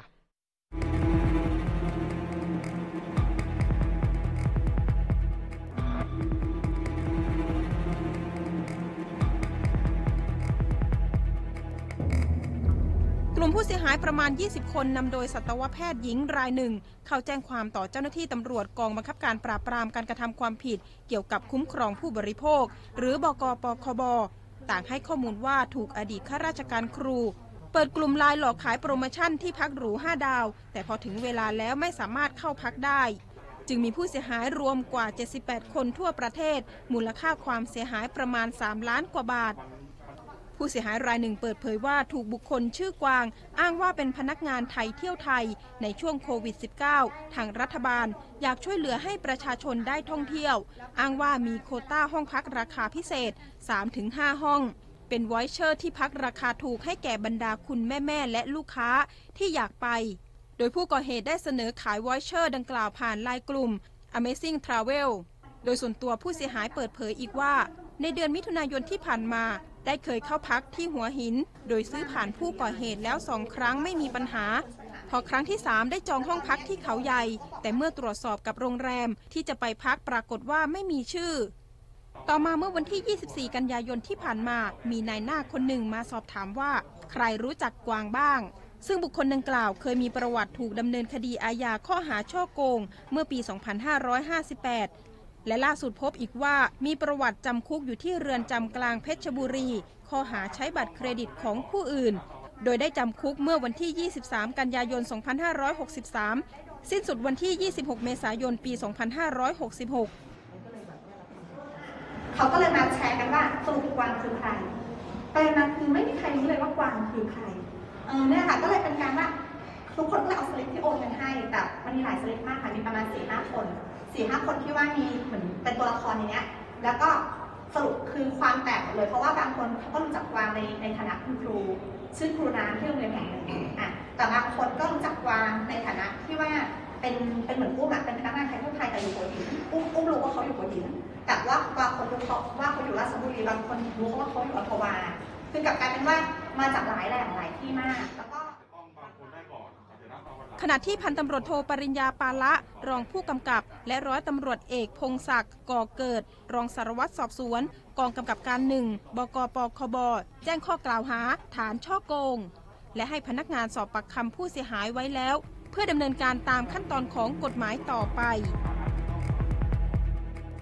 กลุ่มผู้เสียหายประมาณยี่สิบคนนำโดยสัตวแพทย์หญิงรายหนึ่งเข้าแจ้งความต่อเจ้าหน้าที่ตำรวจกองบังคับการปราบปรามการกระทำความผิดเกี่ยวกับคุ้มครองผู้บริโภคหรือบกปคบต่างให้ข้อมูลว่าถูกอดีตข้าราชการครูเปิดกลุ่มไลน์หลอกขายโปรโมชั่นที่พักหรูห้าดาวแต่พอถึงเวลาแล้วไม่สามารถเข้าพักได้จึงมีผู้เสียหายรวมกว่าเจ็ดสิบแปดคนทั่วประเทศมูลค่าความเสียหายประมาณสามล้านกว่าบาทผู้เสียหายรายหนึ่งเปิดเผยว่าถูกบุคคลชื่อกวางอ้างว่าเป็นพนักงานไทยเที่ยวไทยในช่วงโควิด สิบเก้า ทางรัฐบาลอยากช่วยเหลือให้ประชาชนได้ท่องเที่ยวอ้างว่ามีโควต้าห้องพักราคาพิเศษ สามถึงห้า ห้องเป็นวอยเชอร์ที่พักราคาถูกให้แก่บรรดาคุณแม่ๆและลูกค้าที่อยากไปโดยผู้ก่อเหตุได้เสนอขายวอยเชอร์ดังกล่าวผ่านไลน์กลุ่ม Amazing Travel โดยส่วนตัวผู้เสียหายเปิดเผยอีกว่าในเดือนมิถุนายนที่ผ่านมาได้เคยเข้าพักที่หัวหินโดยซื้อผ่านผู้ก่อเหตุแล้วสองครั้งไม่มีปัญหาพอครั้งที่สามได้จองห้องพักที่เขาใหญ่แต่เมื่อตรวจสอบกับโรงแรมที่จะไปพักปรากฏว่าไม่มีชื่อต่อมาเมื่อวันที่ยี่สิบสี่กันยายนที่ผ่านมามีนายหน้าคนหนึ่งมาสอบถามว่าใครรู้จักกวางบ้างซึ่งบุคคลดังกล่าวเคยมีประวัติถูกดำเนินคดีอาญาข้อหาฉ้อโกงเมื่อปี สองพันห้าร้อยห้าสิบแปดและล่าสุดพบอีกว่ามีประวัติจำคุกอยู่ที่เรือนจำกลางเพชรบุรีข้อหาใช้บัตรเครดิตของผู้อื่นโดยได้จำคุกเมื่อวันที่ยี่สิบสามกันยายนสองพันห้าร้อยหกสิบสามสิ้นสุดวันที่ยี่สิบหกเมษายนปีสองพันห้าร้อยหกสิบหกเขาก็เลยมาแชร์กันว่าสรุปกวางคือใครประเด็นนั้นคือไม่มีใครรู้เลยว่ากวางคือใครเออเนี่ยค่ะก็เลยเป็นการว่าทุกคนก็เลยเอาสลิปที่โอนเงินให้แต่มันมีหลายสลิปมากค่ะมีประมาณสี่ห้าคนสี่ห้าคนที่ว่ามีเหมือนเป็นตัวละครอย่างเนี้ยแล้วก็สรุปคือความแตกหมดเลยเพราะว่าบางคนเขาก็รู้จักกวางในในฐานะคุณครูชื่อครูน้ำที่โรงเรียนแห่งหนึ่งอ่ะแต่บางคนก็รู้จักกวางในฐานะที่ว่าเป็นเป็นเหมือนอุ้มอ่ะเป็นพนักงานไทยทั่วไทยแต่อยู่หัวหินอุ้มอุ้มรู้ว่าเขาอยู่หัวหินแต่ว่าบางคนรู้เขาว่าเขาอยู่ราชบุรีบางคนรู้ว่าเขาอยู่อัมพวาคือกับกลายเป็นว่ามาจากหลายแหล่งหลายที่มากแล้วก็ขณะที่พันตำรวจโทปริญญาปาละรองผู้กำกับและร้อยตำรวจเอกพงศักดิ์ก่อเกิดรองสารวัตรสอบสวนกองกำกับการหนึ่งบกปคบแจ้งข้อกล่าวหาฐานฉ้อโกงและให้พนักงานสอบปากคำผู้เสียหายไว้แล้วเพื่อดำเนินการตามขั้นตอนของกฎหมายต่อไป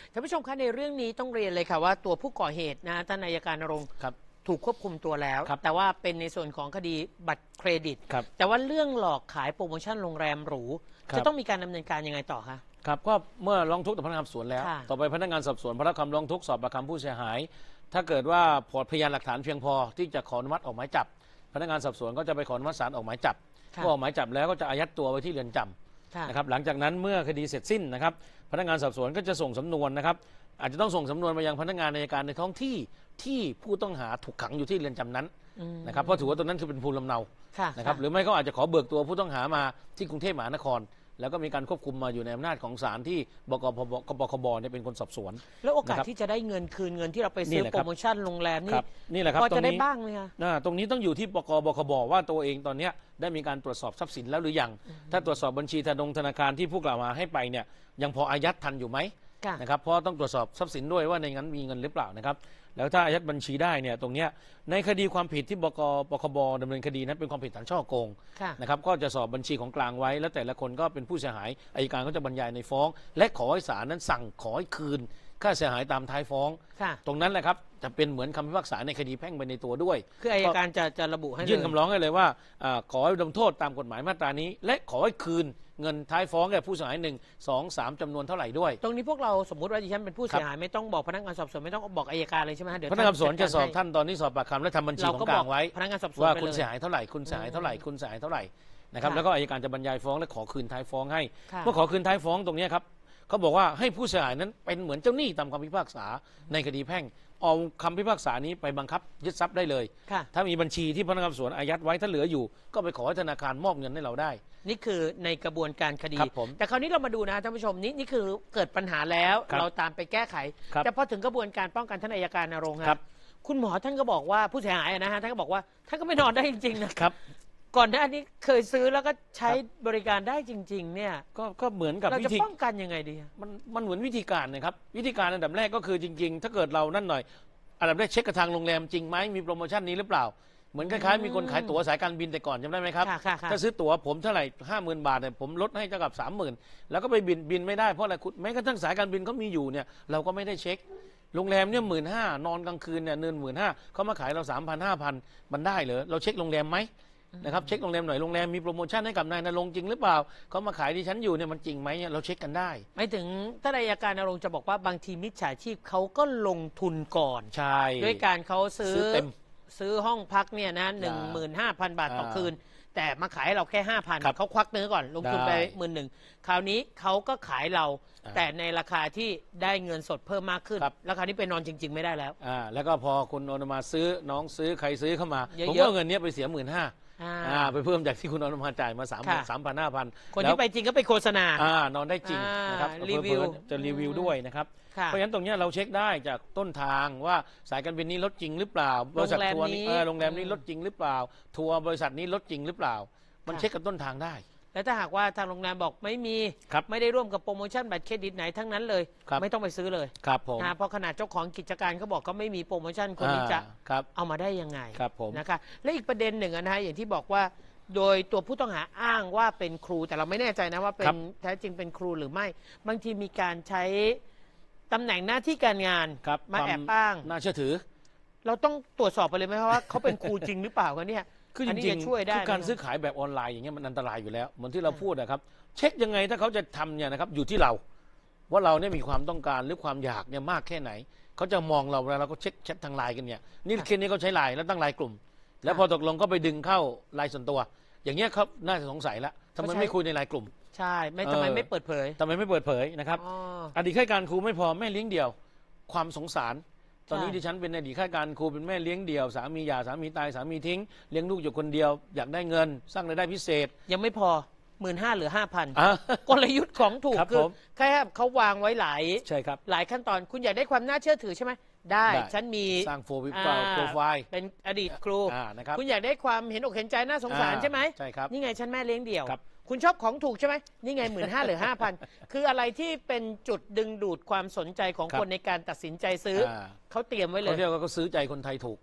ท่านผู้ชมคะในเรื่องนี้ต้องเรียนเลยค่ะว่าตัวผู้ก่อเหตุนะท่านอัยการณรงค์ถูกควบคุมตัวแล้ว แต่ว่าเป็นในส่วนของคดีบัตรเครดิต แต่ว่าเรื่องหลอกขายโปรโมชั่นโรงแรมหรูจะต้องมีการดำเนินการยังไงต่อคะครับก็เมื่อร้องทุกข์ต่อพนักงานสอบสวนแล้วต่อไปพนักงานสอบสวนพระรับคำร้องทุกข์สอบปากคำผู้เสียหายถ้าเกิดว่าพอพยานหลักฐานเพียงพอที่จะขออนุมัติออกหมายจับพนักงานสอบสวนก็จะไปขออนุมัติศาลออกหมายจับก็ออกหมายจับแล้วก็จะอายัดตัวไว้ที่เรือนจำนะครับหลังจากนั้นเมื่อคดีเสร็จสิ้นนะครับพนักงานสอบสวนก็จะส่งสำนวนนะครับอาจจะต้องส่งสำนวนมายังพนักงานอัยการในท้องที่ที่ผู้ต้องหาถูกขังอยู่ที่เรือนจำนั้นนะครับเพราะถือว่าตรงนั้นคือเป็นภูมิลำเนานะครับหรือไม่ก็อาจจะขอเบิกตัวผู้ต้องหามาที่กรุงเทพมหานครแล้วก็มีการควบคุมมาอยู่ในอำนาจของศาลที่บกพบกบเนี่ยเป็นคนสอบสวนแล้วโอกาสที่จะได้เงินคืนเงินที่เราไปซื้อโปรโมชั่นโรงแรมนี่นี่แหละครับพอจะได้บ้างไหมคะตรงนี้ต้องอยู่ที่บกบกบว่าตัวเองตอนนี้ได้มีการตรวจสอบทรัพย์สินแล้วหรือยังถ้าตรวจสอบบัญชีธนงธนาคารที่ผู้กล่าวหาให้ไปเนี่ยยังพออายัดทันอยู่ไหมนะครับเพราะต้องตรวจสอบทรัพย์สินด้วยว่าในนั้นมีเงินหรือเปล่านะครับแล้วถ้าอายัดบัญชีได้เนี่ยตรงเนี้ยในคดีความผิดที่บกบกบดำเนินคดีนั้นเป็นความผิดฐานฉ้อโกงนะครับก็จะสอบบัญชีของกลางไว้แล้วแต่ละคนก็เป็นผู้เสียหายอัยการก็จะบรรยายในฟ้องและขอให้ศาลนั้นสั่งขอให้คืนค่าเสียหายตามท้ายฟ้องตรงนั้นแหละครับจะเป็นเหมือนคำพิพากษาในคดีแพ่งไปในตัวด้วยคืออัยการจะจะระบุให้ยื่นคำร้องให้เลยว่าขอให้ลงโทษตามกฎหมายมาตรานี้และขอให้คืนเงินท้ายฟ้องแก่ผู้เสียหายหนึ่งสองสามจำนวนเท่าไหร่ด้วยตรงนี้พวกเราสมมติว่าดิฉันเป็นผู้เสียหายไม่ต้องบอกพนักงานสอบสวนไม่ต้องบอกอัยการเลยใช่ไหมเดี๋ยวพนักงานสอบสวนจะสอบท่านตอนนี้สอบปากคำและทำบัญชีของกลางไว้พนักงานสอบสวนว่าคุณเสียหายเท่าไหร่คุณเสียหายเท่าไหร่คุณเสียหายเท่าไหร่นะครับแล้วก็อัยการจะบรรยายฟ้องและขอคืนท้ายฟ้องให้เมื่อขอคืนท้ายฟ้องตรงนี้ครับเขาบอกว่าให้ผู้เสียหายนั้นเป็นเหมือนเจ้าหนี้ตามคำพิพากษาในคดีแพ่งเอาคำพิพากษานี้ไปบังคับยึดทรัพย์ได้เลยถ้ามีบัญชีที่พนักงานสอบสวนอายัดไว้ถ้าเหลืออยู่ก็ไปขอให้ธนาคารมอบเงินให้เราได้นี่คือในกระบวนการคดีแต่คราวนี้เรามาดูนะท่านผู้ชมนี่นี่คือเกิดปัญหาแล้วเราตามไปแก้ไขแต่พอถึงกระบวนการป้องกันท่านอัยการณรงค์ครับคุณหมอท่านก็บอกว่าผู้เสียหายนะฮะท่านก็บอกว่าท่านก็ไม่นอนได้จริงๆนะครับก่อนหน้านี้เคยซื้อแล้วก็ใช้บริการได้จริงๆเนี่ยก็ก็เหมือนกับเราจะป้องกันยังไงดีมันมันเหมือนวิธีการนะครับวิธีการอันดับแรกก็คือจริงๆถ้าเกิดเรานั่นหน่อยอันดับแรกเช็คกับทางโรงแรมจริงไหมมีโปรโมชั่นนี้หรือเปล่าเหมือนคล้ายๆมีคนขายตั๋วสายการบินแต่ก่อนจำได้ไหมครับถ้าซื้อตั๋วผมเท่าไหร่ห้าหมื่นบาทเนี่ยผมลดให้เท่ากับสามหมื่นแล้วก็ไปบินบินไม่ได้เพราะอะไรคุณแม้กระทั่งสายการบินเขามีอยู่เนี่ยเราก็ไม่ได้เช็คโรงแรมเนี่ยหมื่นห้านอนกลางคืนเนี่ยเนินหมื่นห้าเขามาขายเราสามพันห้าพันมันได้เหรอเราเช็คโรงแรมไหมนะครับเช็คโรงแรมหน่อยโรงแรมมีโปรโมชั่นให้กับนายณรงค์จริงหรือเปล่าเขามาขายดิฉันอยู่เนี่ยมันจริงไหมเนี่ยเราเช็คกันได้ไม่ถึงท่านอัยการณรงค์จะบอกว่าบางทีมิจฉาชีพเขาก็ลงทุนก่อนใช่ด้วยการเขาซื้อเต็มซื้อห้องพักเนี่ยนะหนึ่งหมื่นห้าพันบาทต่อคืนแต่มาขายเราแค่ห้าพันเขาควักเนื้อก่อนลงทุนไปหมื่นหนึ่งคราวนี้เขาก็ขายเราแต่ในราคาที่ได้เงินสดเพิ่มมากขึ้นราคานี้ไปนอนจริงๆไม่ได้แล้วอ่าแล้วก็พอคุณโอนมาซื้อน้องซื้อใครซื้อเข้ามาผมก็เงินนี้ไปเสียหมื่นห้าอ่าไปเพิ่มจากที่คุณโอนมาจ่ายมาสามสามพันห้าพันคนที่ไปจริงก็ไปโฆษณาอ่านอนได้จริงนะครับรีวิวจะรีวิวด้วยนะครับเพราะฉะนั้นตรงนี้เราเช็คได้จากต้นทางว่าสายการบินนี้ลดจริงหรือเปล่าบริษัททัวร์นี้โรงแรมนี้ลดจริงหรือเปล่าทัวร์บริษัทนี้ลดจริงหรือเปล่ามันเช็คกับต้นทางได้แล้วถ้าหากว่าทางโรงแรมบอกไม่มีไม่ได้ร่วมกับโปรโมชั่นบัตรเครดิตไหนทั้งนั้นเลยไม่ต้องไปซื้อเลยครับผมเพราะขนาดเจ้าของกิจการเขาบอกเขาไม่มีโปรโมชั่นคนนี้จะเอามาได้ยังไงครับผมนะคะและอีกประเด็นหนึ่งนะฮะอย่างที่บอกว่าโดยตัวผู้ต้องหาอ้างว่าเป็นครูแต่เราไม่แน่ใจนะว่าเป็นแท้จริงเป็นครูหรือไม่บางทีมีการใช้ตำแหน่งหน้าที่การงานมาแอบอ้างน่าเชื่อถือเราต้องตรวจสอบไปเลยไหมว่าเขาเป็นครูจริงหรือเปล่ากันเนี่ยคือจริงๆช่วยได้การซื้อขายแบบออนไลน์อย่างเงี้ยมันอันตรายอยู่แล้วเหมือนที่เราพูดนะครับเช็คยังไงถ้าเขาจะทำเนี่ยนะครับอยู่ที่เราว่าเราเนี่ยมีความต้องการหรือความอยากเนี่ยมากแค่ไหนเขาจะมองเราแล้วเราก็เช็คแชททางไลน์กันเนี่ยนี่เคสนี้เขาใช้ไลน์แล้วตั้งไลน์กลุ่มแล้วพอตกลงก็ไปดึงเข้าไลน์ส่วนตัวอย่างเงี้ยเขาน่าจะสงสัยแล้วทำไมไม่คุยในไลน์กลุ่มใช่ไม่ทำไมไม่เปิดเผยทำไมไม่เปิดเผยนะครับอดีตข้าราชการครูไม่พอแม่เลี้ยงเดี่ยวความสงสารตอนนี้ดิฉันเป็นอดีตข้าราชการครูเป็นแม่เลี้ยงเดี่ยวสามีหย่าสามีตายสามีทิ้งเลี้ยงลูกอยู่คนเดียวอยากได้เงินสร้างรายได้พิเศษยังไม่พอหมื่นห้าหรือห้าพันกลยุทธ์ของถูกคือแค่เขาวางไว้หลายใช่ครับหลายขั้นตอนคุณอยากได้ความน่าเชื่อถือใช่ไหมได้ฉันมีสร้างโฟล์โปรไฟล์เป็นอดีตครูคุณอยากได้ความเห็นอกเห็นใจน่าสงสารใช่ไหมใช่ครับนี่ไงฉันแม่เลี้ยงเดี่ยวคุณชอบของถูกใช่ไหมนี่ไงหมื่นห้าหรือห้าพันคืออะไรที่เป็นจุดดึงดูดความสนใจของคนในการตัดสินใจซื้อเขาเตรียมไว้เลยเขาเรียกว่าเขาซื้อใจคนไทยถูก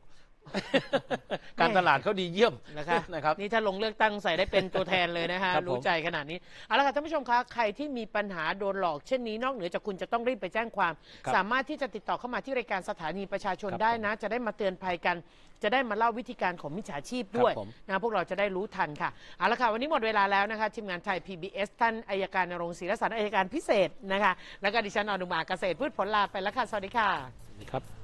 การตลาดเขาดีเยี่ยมนะคะนะครับนี่ถ้าลงเลือกตั้งใส่ได้เป็นตัวแทนเลยนะฮะครับผมรู้ใจขนาดนี้เอาละค่ะท่านผู้ชมคะใครที่มีปัญหาโดนหลอกเช่นนี้นอกเหนือจากคุณจะต้องรีบไปแจ้งความครับสามารถที่จะติดต่อเข้ามาที่รายการสถานีประชาชนครับได้นะ จะได้มาเตือนภัยกัน จะได้มาเล่าวิธีการของมิจฉาชีพด้วยครับผมนะพวกเราจะได้รู้ทันค่ะเอาละค่ะวันนี้หมดเวลาแล้วนะคะทีมงานไทย พี บี เอส ท่านอัยการณรงค์ศรีรสรรค์อัยการพิเศษนะคะแล้วก็ดิฉันอนุมาเกษตรพืชผลลาไปแล้วค่ะสวัสดีค่ะครับ